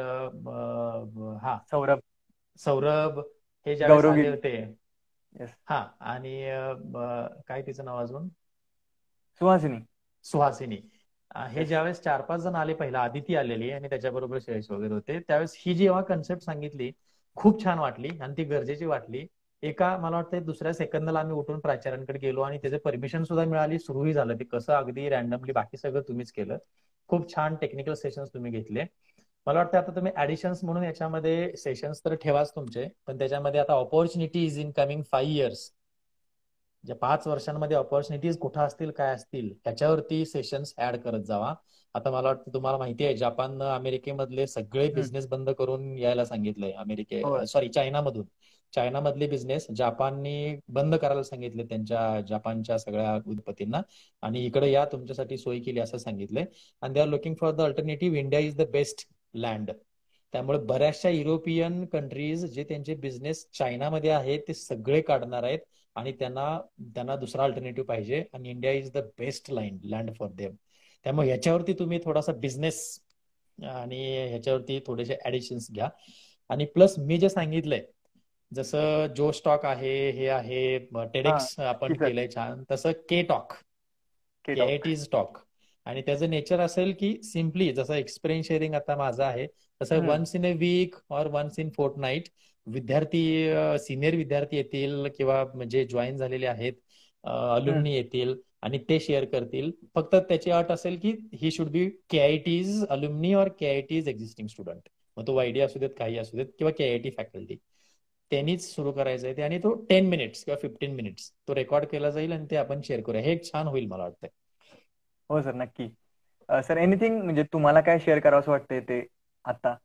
हा सौरभ. सौरभ हे ज्यावेळेस आले गौरवगिरी. होते. येस. हा आणि काय तिचं नाव अजून, सुहासिनी. सुहासिनी. हे येस. ज्यावेळेस 4-5 जण आले, पहिला आदिती आलेली आणि त्याच्याबरोबर श्रेयश वगैरे होते, त्यावेळेस ही जेव्हा कन्सेप्ट सांगितली खूप छान वाटली आणि ती गरजेची वाटली. मला वाटतं दुसऱ्या सेकंदाला आम्ही उठून प्राचार्यांकडे गेलो आणि त्याचे परमिशन सुद्धा मिळाली, सुरूही झालं ते. कसं अगदी रॅन्डमली बाकी सगळं तुम्हीच केलं. खूप छान टेक्निकल सेशन्स तुम्ही घेतले. मला वाटतं आता तुम्ही ऍडिशन्स म्हणून याच्यामध्ये सेशन्स तर ठेवाच तुमचे, पण त्याच्यामध्ये आता ऑपॉर्च्युनिटीज इन कमिंग 5 इयर्स, ज्या 5 वर्षांमध्ये ऑपॉर्च्युनिटीज कुठं असतील काय असतील त्याच्यावरती सेशन्स ऍड करत जावा. आता मला वाटतं तुम्हाला माहिती आहे जपाननं अमेरिकेमधले सगळे बिझनेस बंद करून यायला सांगितलंय. हो. चायनामधून. चायनामधले बिझनेस जपाननी बंद करायला सांगितले त्यांच्या जपानच्या सगळ्या उद्योगपतींना, आणि इकडे या तुमच्यासाठी सोय केली असं सांगितलंय. आणि they are looking for the alternative. India is the best land. त्यामुळे बऱ्याचशा युरोपियन कंट्रीज जे त्यांचे बिझनेस चायनामध्ये आहेत ते सगळे काढणार आहेत आणि त्यांना दुसरा अल्टरनेटिव्ह पाहिजे, आणि India is the best land for them. त्यामुळे ह्याच्यावरती तुम्ही थोडासा बिझनेस आणि ह्याच्यावरती थोडेसे ऍडिशन्स घ्या. आणि प्लस मी जे सांगितलंय, जसं जो स्टॉक आहे, हे आहे, हा. टेडेक्स आपण की सर. केलंय छान, तसं K talk, K talk. KIT talk. आणि त्याचं नेचर असेल की सिम्पली जसं एक्सपिरियन्स शेअरिंग आता माझं आहे तसं once in a week or once in fortnight विद्यार्थी, सिनियर विद्यार्थी येतील किंवा म्हणजे जॉईन झालेले आहेत अलुमनी येतील आणि ते शेअर करतील. फक्त त्याची अट असेल की ही शुड बी केआयटीज अलुमनी और केआयटीज एक्झिस्टिंग स्टुडंट. मग तो वायडी असू देत, काही असू देत, किंवा केआयटी फॅकल्टी. त्यांनीच सुरू करायचं आहे ते. आणि तो 10 मिनिट्स किंवा 15 मिनिट्स तो रेकॉर्ड केला जाईल आणि ते आपण शेअर करूया. हे एक छान होईल मला वाटतंय. हो सर, नक्की. सर, एनिथिंग म्हणजे तुम्हाला काय शेअर करावं असं वाटतंय ते आता?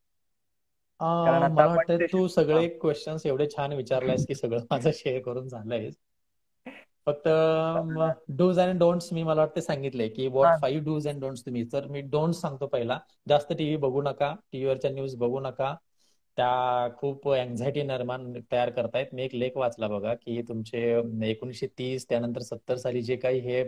कारण आता मला आपण वाटतं सेशन. तू सगळे क्वेश्चन्स एवढे छान विचारलायस की सगळं माझं शेअर करून झालंय. फक्त डूज अँड डोंट्स मी मला वाटतं सांगितलंय की व्हॉट हा. 5 डूज अँड डोंट्स तुम्ही. तर मी डोंट्स सांगतो पहिला, जास्त टीव्ही बघू नका, टीव्हीवरच्या न्यूज बघू नका, त्या खूप अँझायटी निर्माण तयार करतायत. मी एक लेख वाचला बघा की तुमचे 1930 त्यानंतर 70 साली जे काही हे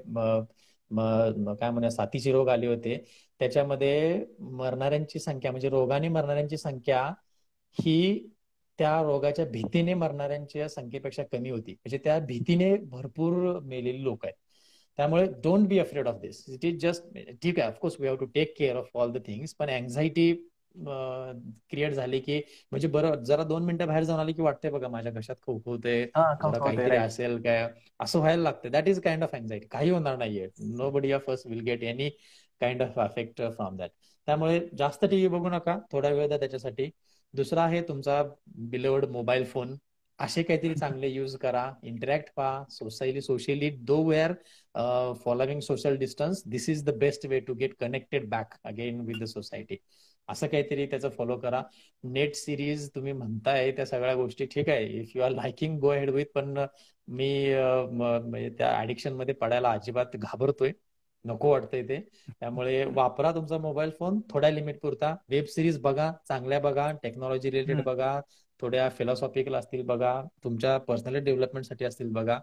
काय म्हणूया साथीचे रोग आले होते त्याच्यामध्ये मरणाऱ्यांची संख्या म्हणजे रोगाने मरणाऱ्यांची संख्या ही त्या रोगाच्या भीतीने मरणाऱ्यांच्या संख्येपेक्षा कमी होती. म्हणजे त्या भीतीने भरपूर मेलेली लोक आहेत. त्यामुळे don't be afraid of this. It is just, ठीक आहे, of course we have to take care of all the things, पण अँझायटी क्रिएट झाली की म्हणजे बरं जरा 2 मिनिटं बाहेर जाऊन आली की वाटतंय बघा माझ्या घशात खोकवते, हा, जरा होते काहीतरी राईट. असेल काय, असं व्हायला लागतं. That is kind of anxiety. काही होणार नाहीये. Nobody of us will get any kind of affect from that. त्यामुळे जास्त टीव्ही बघू नका, थोडा वेळ द्या त्याच्यासाठी. दुसरा आहे तुमचा बिलोड मोबाईल फोन. असे काहीतरी चांगले यूज करा, इंटरॅक्ट व्हा socially though we are following social distance, this is the best way to get connected back again with the society. असं काहीतरी त्याचं फॉलो करा. नेट सिरीज तुम्ही म्हणताय त्या सगळ्या गोष्टी ठीक आहे, if you are liking go head with, पण मी म्हणजे त्या ऍडिक्शन मध्ये पडायला अजिबात घाबरतोय, नको वाटतंय ते. त्यामुळे वापरा तुमचा मोबाईल फोन थोड्या लिमिट पुरता. वेब सिरीज बघा, चांगल्या बघा, टेक्नॉलॉजी रिलेटेड हम्म. बघा, थोड्या फिलॉसॉफिकल असतील बघा, तुमच्या पर्सनल डेव्हलपमेंटसाठी असतील बघा.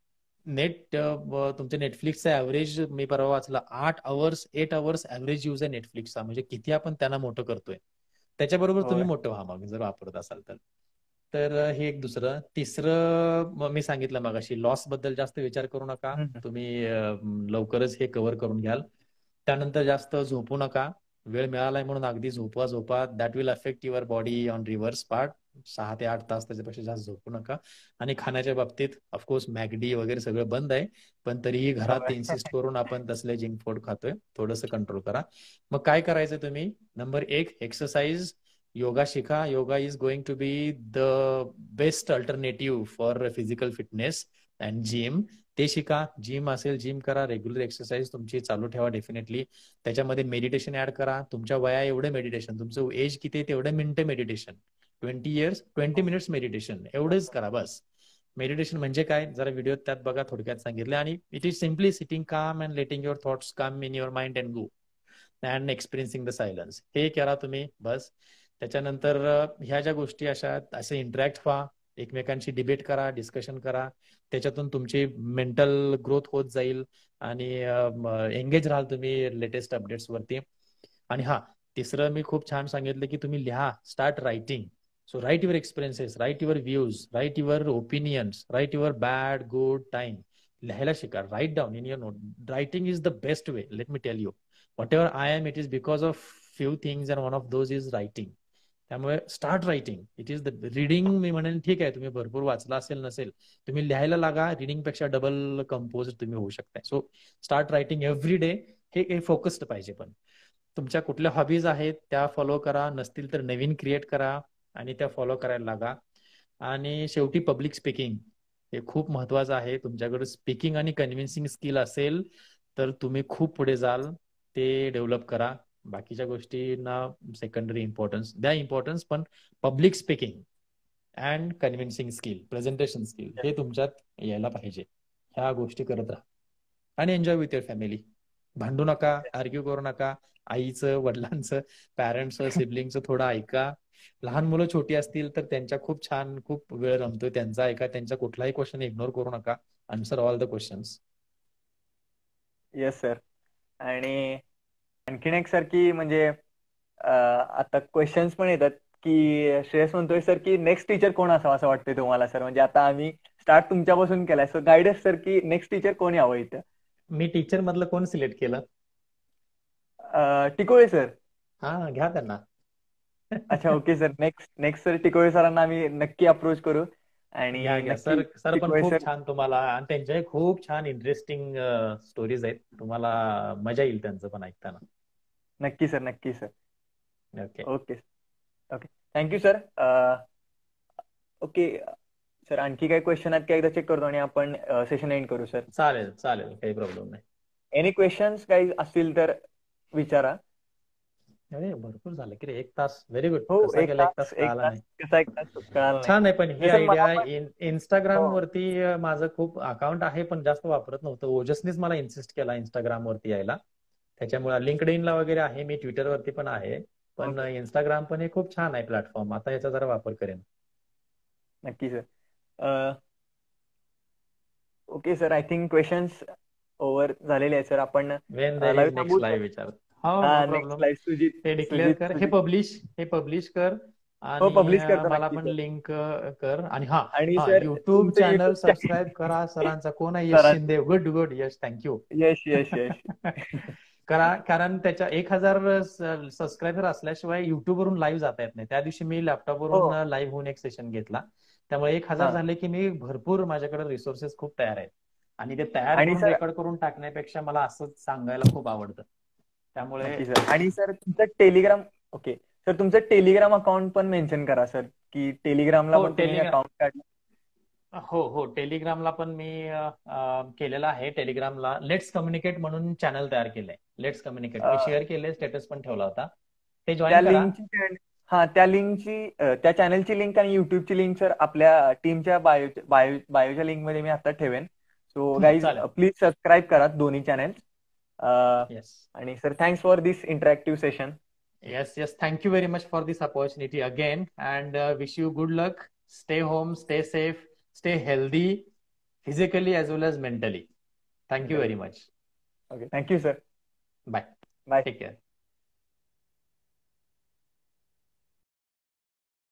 तुमच्या नेटफ्लिक्सचा ऍव्हरेज मी परवा वाचला, 8 अवर्स ऍव्हरेज यूज आहे नेटफ्लिक्सचा. म्हणजे किती आपण त्यांना मोठं करतोय. त्याच्याबरोबर तुम्ही होय. मोठं व्हा मग, जर वापरत असाल तर. तर हे एक. दुसरं. तिसरं मी सांगितलं मगाशी, लॉस बद्दल जास्त विचार करू नका. हम्म. तुम्ही लवकरच हे कव्हर करून घ्याल. त्यानंतर जास्त झोपू नका. वेळ मिळालाय म्हणून अगदी झोपा. That will affect your body on reverse part. 6 ते 8 तास त्याच्यापेक्षा जास्त झोपू नका. आणि खाण्याच्या बाबतीत ऑफकोर्स मॅगडी वगैरे सगळं बंद आहे, पण तरीही घरात होय. इन्सिस्ट करून आपण तसले जंक फूड खातोय. थोडंसं कंट्रोल करा. मग काय करायचं तुम्ही? Number 1, exercise. योगा शिका. Yoga is going to be the best alternative for physical fitness and gym. ते शिका. जिम असेल, जिम करा. रेग्युलर एक्सरसाइज तुमची चालू ठेवा डेफिनेटली. त्याच्यामध्ये मेडिटेशन ऍड करा. तुमच्या वया एवढं मेडिटेशन, तुमचं एज किती आहे तेवढं मिनिटं मेडिटेशन. 20 इयर्स 20 मिनिट्स मेडिटेशन, एवढंच करा बस. मेडिटेशन म्हणजे काय, जरा व्हिडिओ त्यात बघा, थोडक्यात सांगितलं. आणि it is simply sitting calm and letting your thoughts come in your mind and go and experiencing the silence. हे करा तुम्ही बस. त्याच्यानंतर ह्या ज्या गोष्टी अशा, असे इंटरॅक्ट व्हा, एकमेकांशी डिबेट करा, डिस्कशन करा. त्याच्यातून तुमची मेंटल ग्रोथ होत जाईल आणि एंगेज राहाल तुम्ही लेटेस्ट अपडेट्स वरती. आणि हा, तिसरं मी खूप छान सांगितलं की तुम्ही लिहा, start writing. So write your experiences, write your views, write your opinions, write your bad good time. लिहायला शिका. Write down in your note. Writing is the best way, let me tell you. Whatever I am, it is because of few things and one of those is writing. त्यामुळे start writing. It is the reading. मी म्हणेन ठीक आहे, तुम्ही भरपूर वाचला असेल नसेल, तुम्ही लिहायला लागा. रिडिंग पेक्षा डबल कंपोज तुम्ही होऊ शकताय. So start writing every day. हे फोकस्ड पाहिजे. पण तुमच्या कुठल्या हॉबीज आहेत त्या फॉलो करा, नसतील तर नवीन क्रिएट करा आणि त्या फॉलो करायला लागा. आणि शेवटी पब्लिक स्पीकिंग हे खूप महत्वाचं आहे. तुमच्याकडे स्पीकिंग आणि कन्व्हिन्सिंग स्किल असेल तर तुम्ही खूप पुढे जाल. ते डेव्हलप करा. बाकीच्या गोष्टींना सेकंडरी इम्पॉर्टन्स द्या, इम्पॉर्टन्स, पण public speaking and convincing skill, presentation skill हे तुमच्यात यायला पाहिजे. ह्या गोष्टी करत राहा आणि एन्जॉय विथ युअर फॅमिली. भांडू नका, आर्ग्यू करू नका. आईचं, वडिलांचं, पॅरेंट्सचं, सिबलिंगचं थोडं ऐका. लहान मुलं छोटी असतील तर त्यांच्या खूप छान, खूप वेळ रमतोय त्यांचा ऐका. त्यांचा कुठलाही क्वेश्चन इग्नोर करू नका. Answer all the questions. Yes sir. आणि आणखीन एक सर की म्हणजे आता क्वेश्चन्स पण येतात की श्रेयस म्हणतोय सर की नेक्स्ट टीचर कोण असावं असं वाटतंय तुम्हाला सर? म्हणजे आता आम्ही स्टार्ट तुमच्यापासून केलाय, सो गायडन्स सर की नेक्स्ट टीचर कोण यावं इथं? मी टीचर मधलं कोण सिलेक्ट केलं? टिकोळे सर. हा, घ्या त्यांना. अच्छा, okay sir. Next next sir Tikole सरांना आम्ही नक्की अप्रोच करू. आणि घ्या नक्की सर. सर पण टिकोळे खूप सर. छान तुम्हाला, आणि त्यांच्याही खूप छान इंटरेस्टिंग स्टोरीज आहेत. तुम्हाला मजा येईल त्यांचं पण ऐकताना. नक्की सर, नक्की sir. Okay. Okay. Okay, thank you sir. Okay sir, आणखी काही क्वेश्चन आहेत का एकदा चेक करतो आणि आपण सेशन एंड करू सर. चालेल चालेल, काही प्रॉब्लेम नाही. एनी क्वेश्चन्स काही असतील तर विचारा. अरे भरपूर झालं की रे, 1 तास. Very good. हो, कसा एक गेला 1 तास तास, एक कळाला तास नाही. कसा एक तास कळाला नाही. छान आहे. पण ही नाही सर, मला आयडिया, पण. इंस्टाग्राम हो. वरती माझं खूप अकाउंट आहे पण जास्त वापरत नव्हतं. ओजसनीच मला इन्सिस्ट केला इंस्टाग्राम वरती यायला. त्याच्यामुळे लिंक्डइनला वगैरे आहे मी, ट्विटर वरती पण आहे, पण ओके. इंस्टाग्राम पण हे खूप छान आहे प्लॅटफॉर्म. आता याचा जरा वापर करेन. नक्की sir. Okay sir, I think questions over झालेले आहेत सर. आपण वेन देर लाईव्ह इज थांबवू नेक्स्ट सर. लाईव्ह विचार. हो, नो हा, नेक्स्ट प्रॉब्लेम. लाईव्ह सुजित. हे डिक्लेअर सुजित कर, सुजित हे पब्लिश कर. हो, आणि पब्लिश करतो मला नक्की पण सर. लिंक कर. आणि हा आणि हा सर युट्यूब तुमचं चॅनल युट्यूब सबस्क्राईब चॅनल करा. सरांचा कोण आहे? यश सरांचं. Shinde. Good good, Yash, thank you. Yash Yash Yash. करा, कारण त्याच्या 1,000 सबस्क्रायबर असल्याशिवाय युट्यूब वरून लाईव्ह जाता येत नाही. त्या दिवशी मी लॅपटॉप हो. वरून लाईव्ह होऊन एक सेशन घेतला. त्यामुळे 1,000 हा. झाले की मी भरपूर, माझ्याकडे रिसोर्सेस खूप तयार आहेत. आणि ते तयार आणि करून सर, रेकॉर्ड करून टाकण्यापेक्षा मला असंच सांगायला खूप आवडतं. त्यामुळे नक्की सर. आणि सर तुमचं टेलिग्राम. ओके सर, तुमचं टेलिग्राम अकाउंट पण मेन्शन करा सर, की टेलिग्रामला हो, पण तुम्ही अकाउंट काढलं. हो हो, टेलिग्रामला पण मी केलेला आहे. टेलिग्रामला लेट्स कम्युनिकेट म्हणून चॅनल तयार केलंय. लेट्स कम्युनिकेट मी शेअर केले, स्टेटस पण ठेवला होता. ते त्या जॉईन करा. लिंकची हा त्या लिंकची त्या चॅनलची लिंक आणि युट्यूबची लिंक सर आपल्या टीमच्या बायोच्या लिंक मध्ये मी आता ठेवेन. सो गाईज चालेल. प्लीज सबस्क्राईब करा दोन्ही चॅनल. येस आणि sir thanks for this interactive session. Yes yes, thank you very much for this opportunity again and wish you good luck. Stay home, stay safe, stay healthy, physically as well as mentally. Thank you very much. Okay, thank you sir. Bye. Bye. Take care.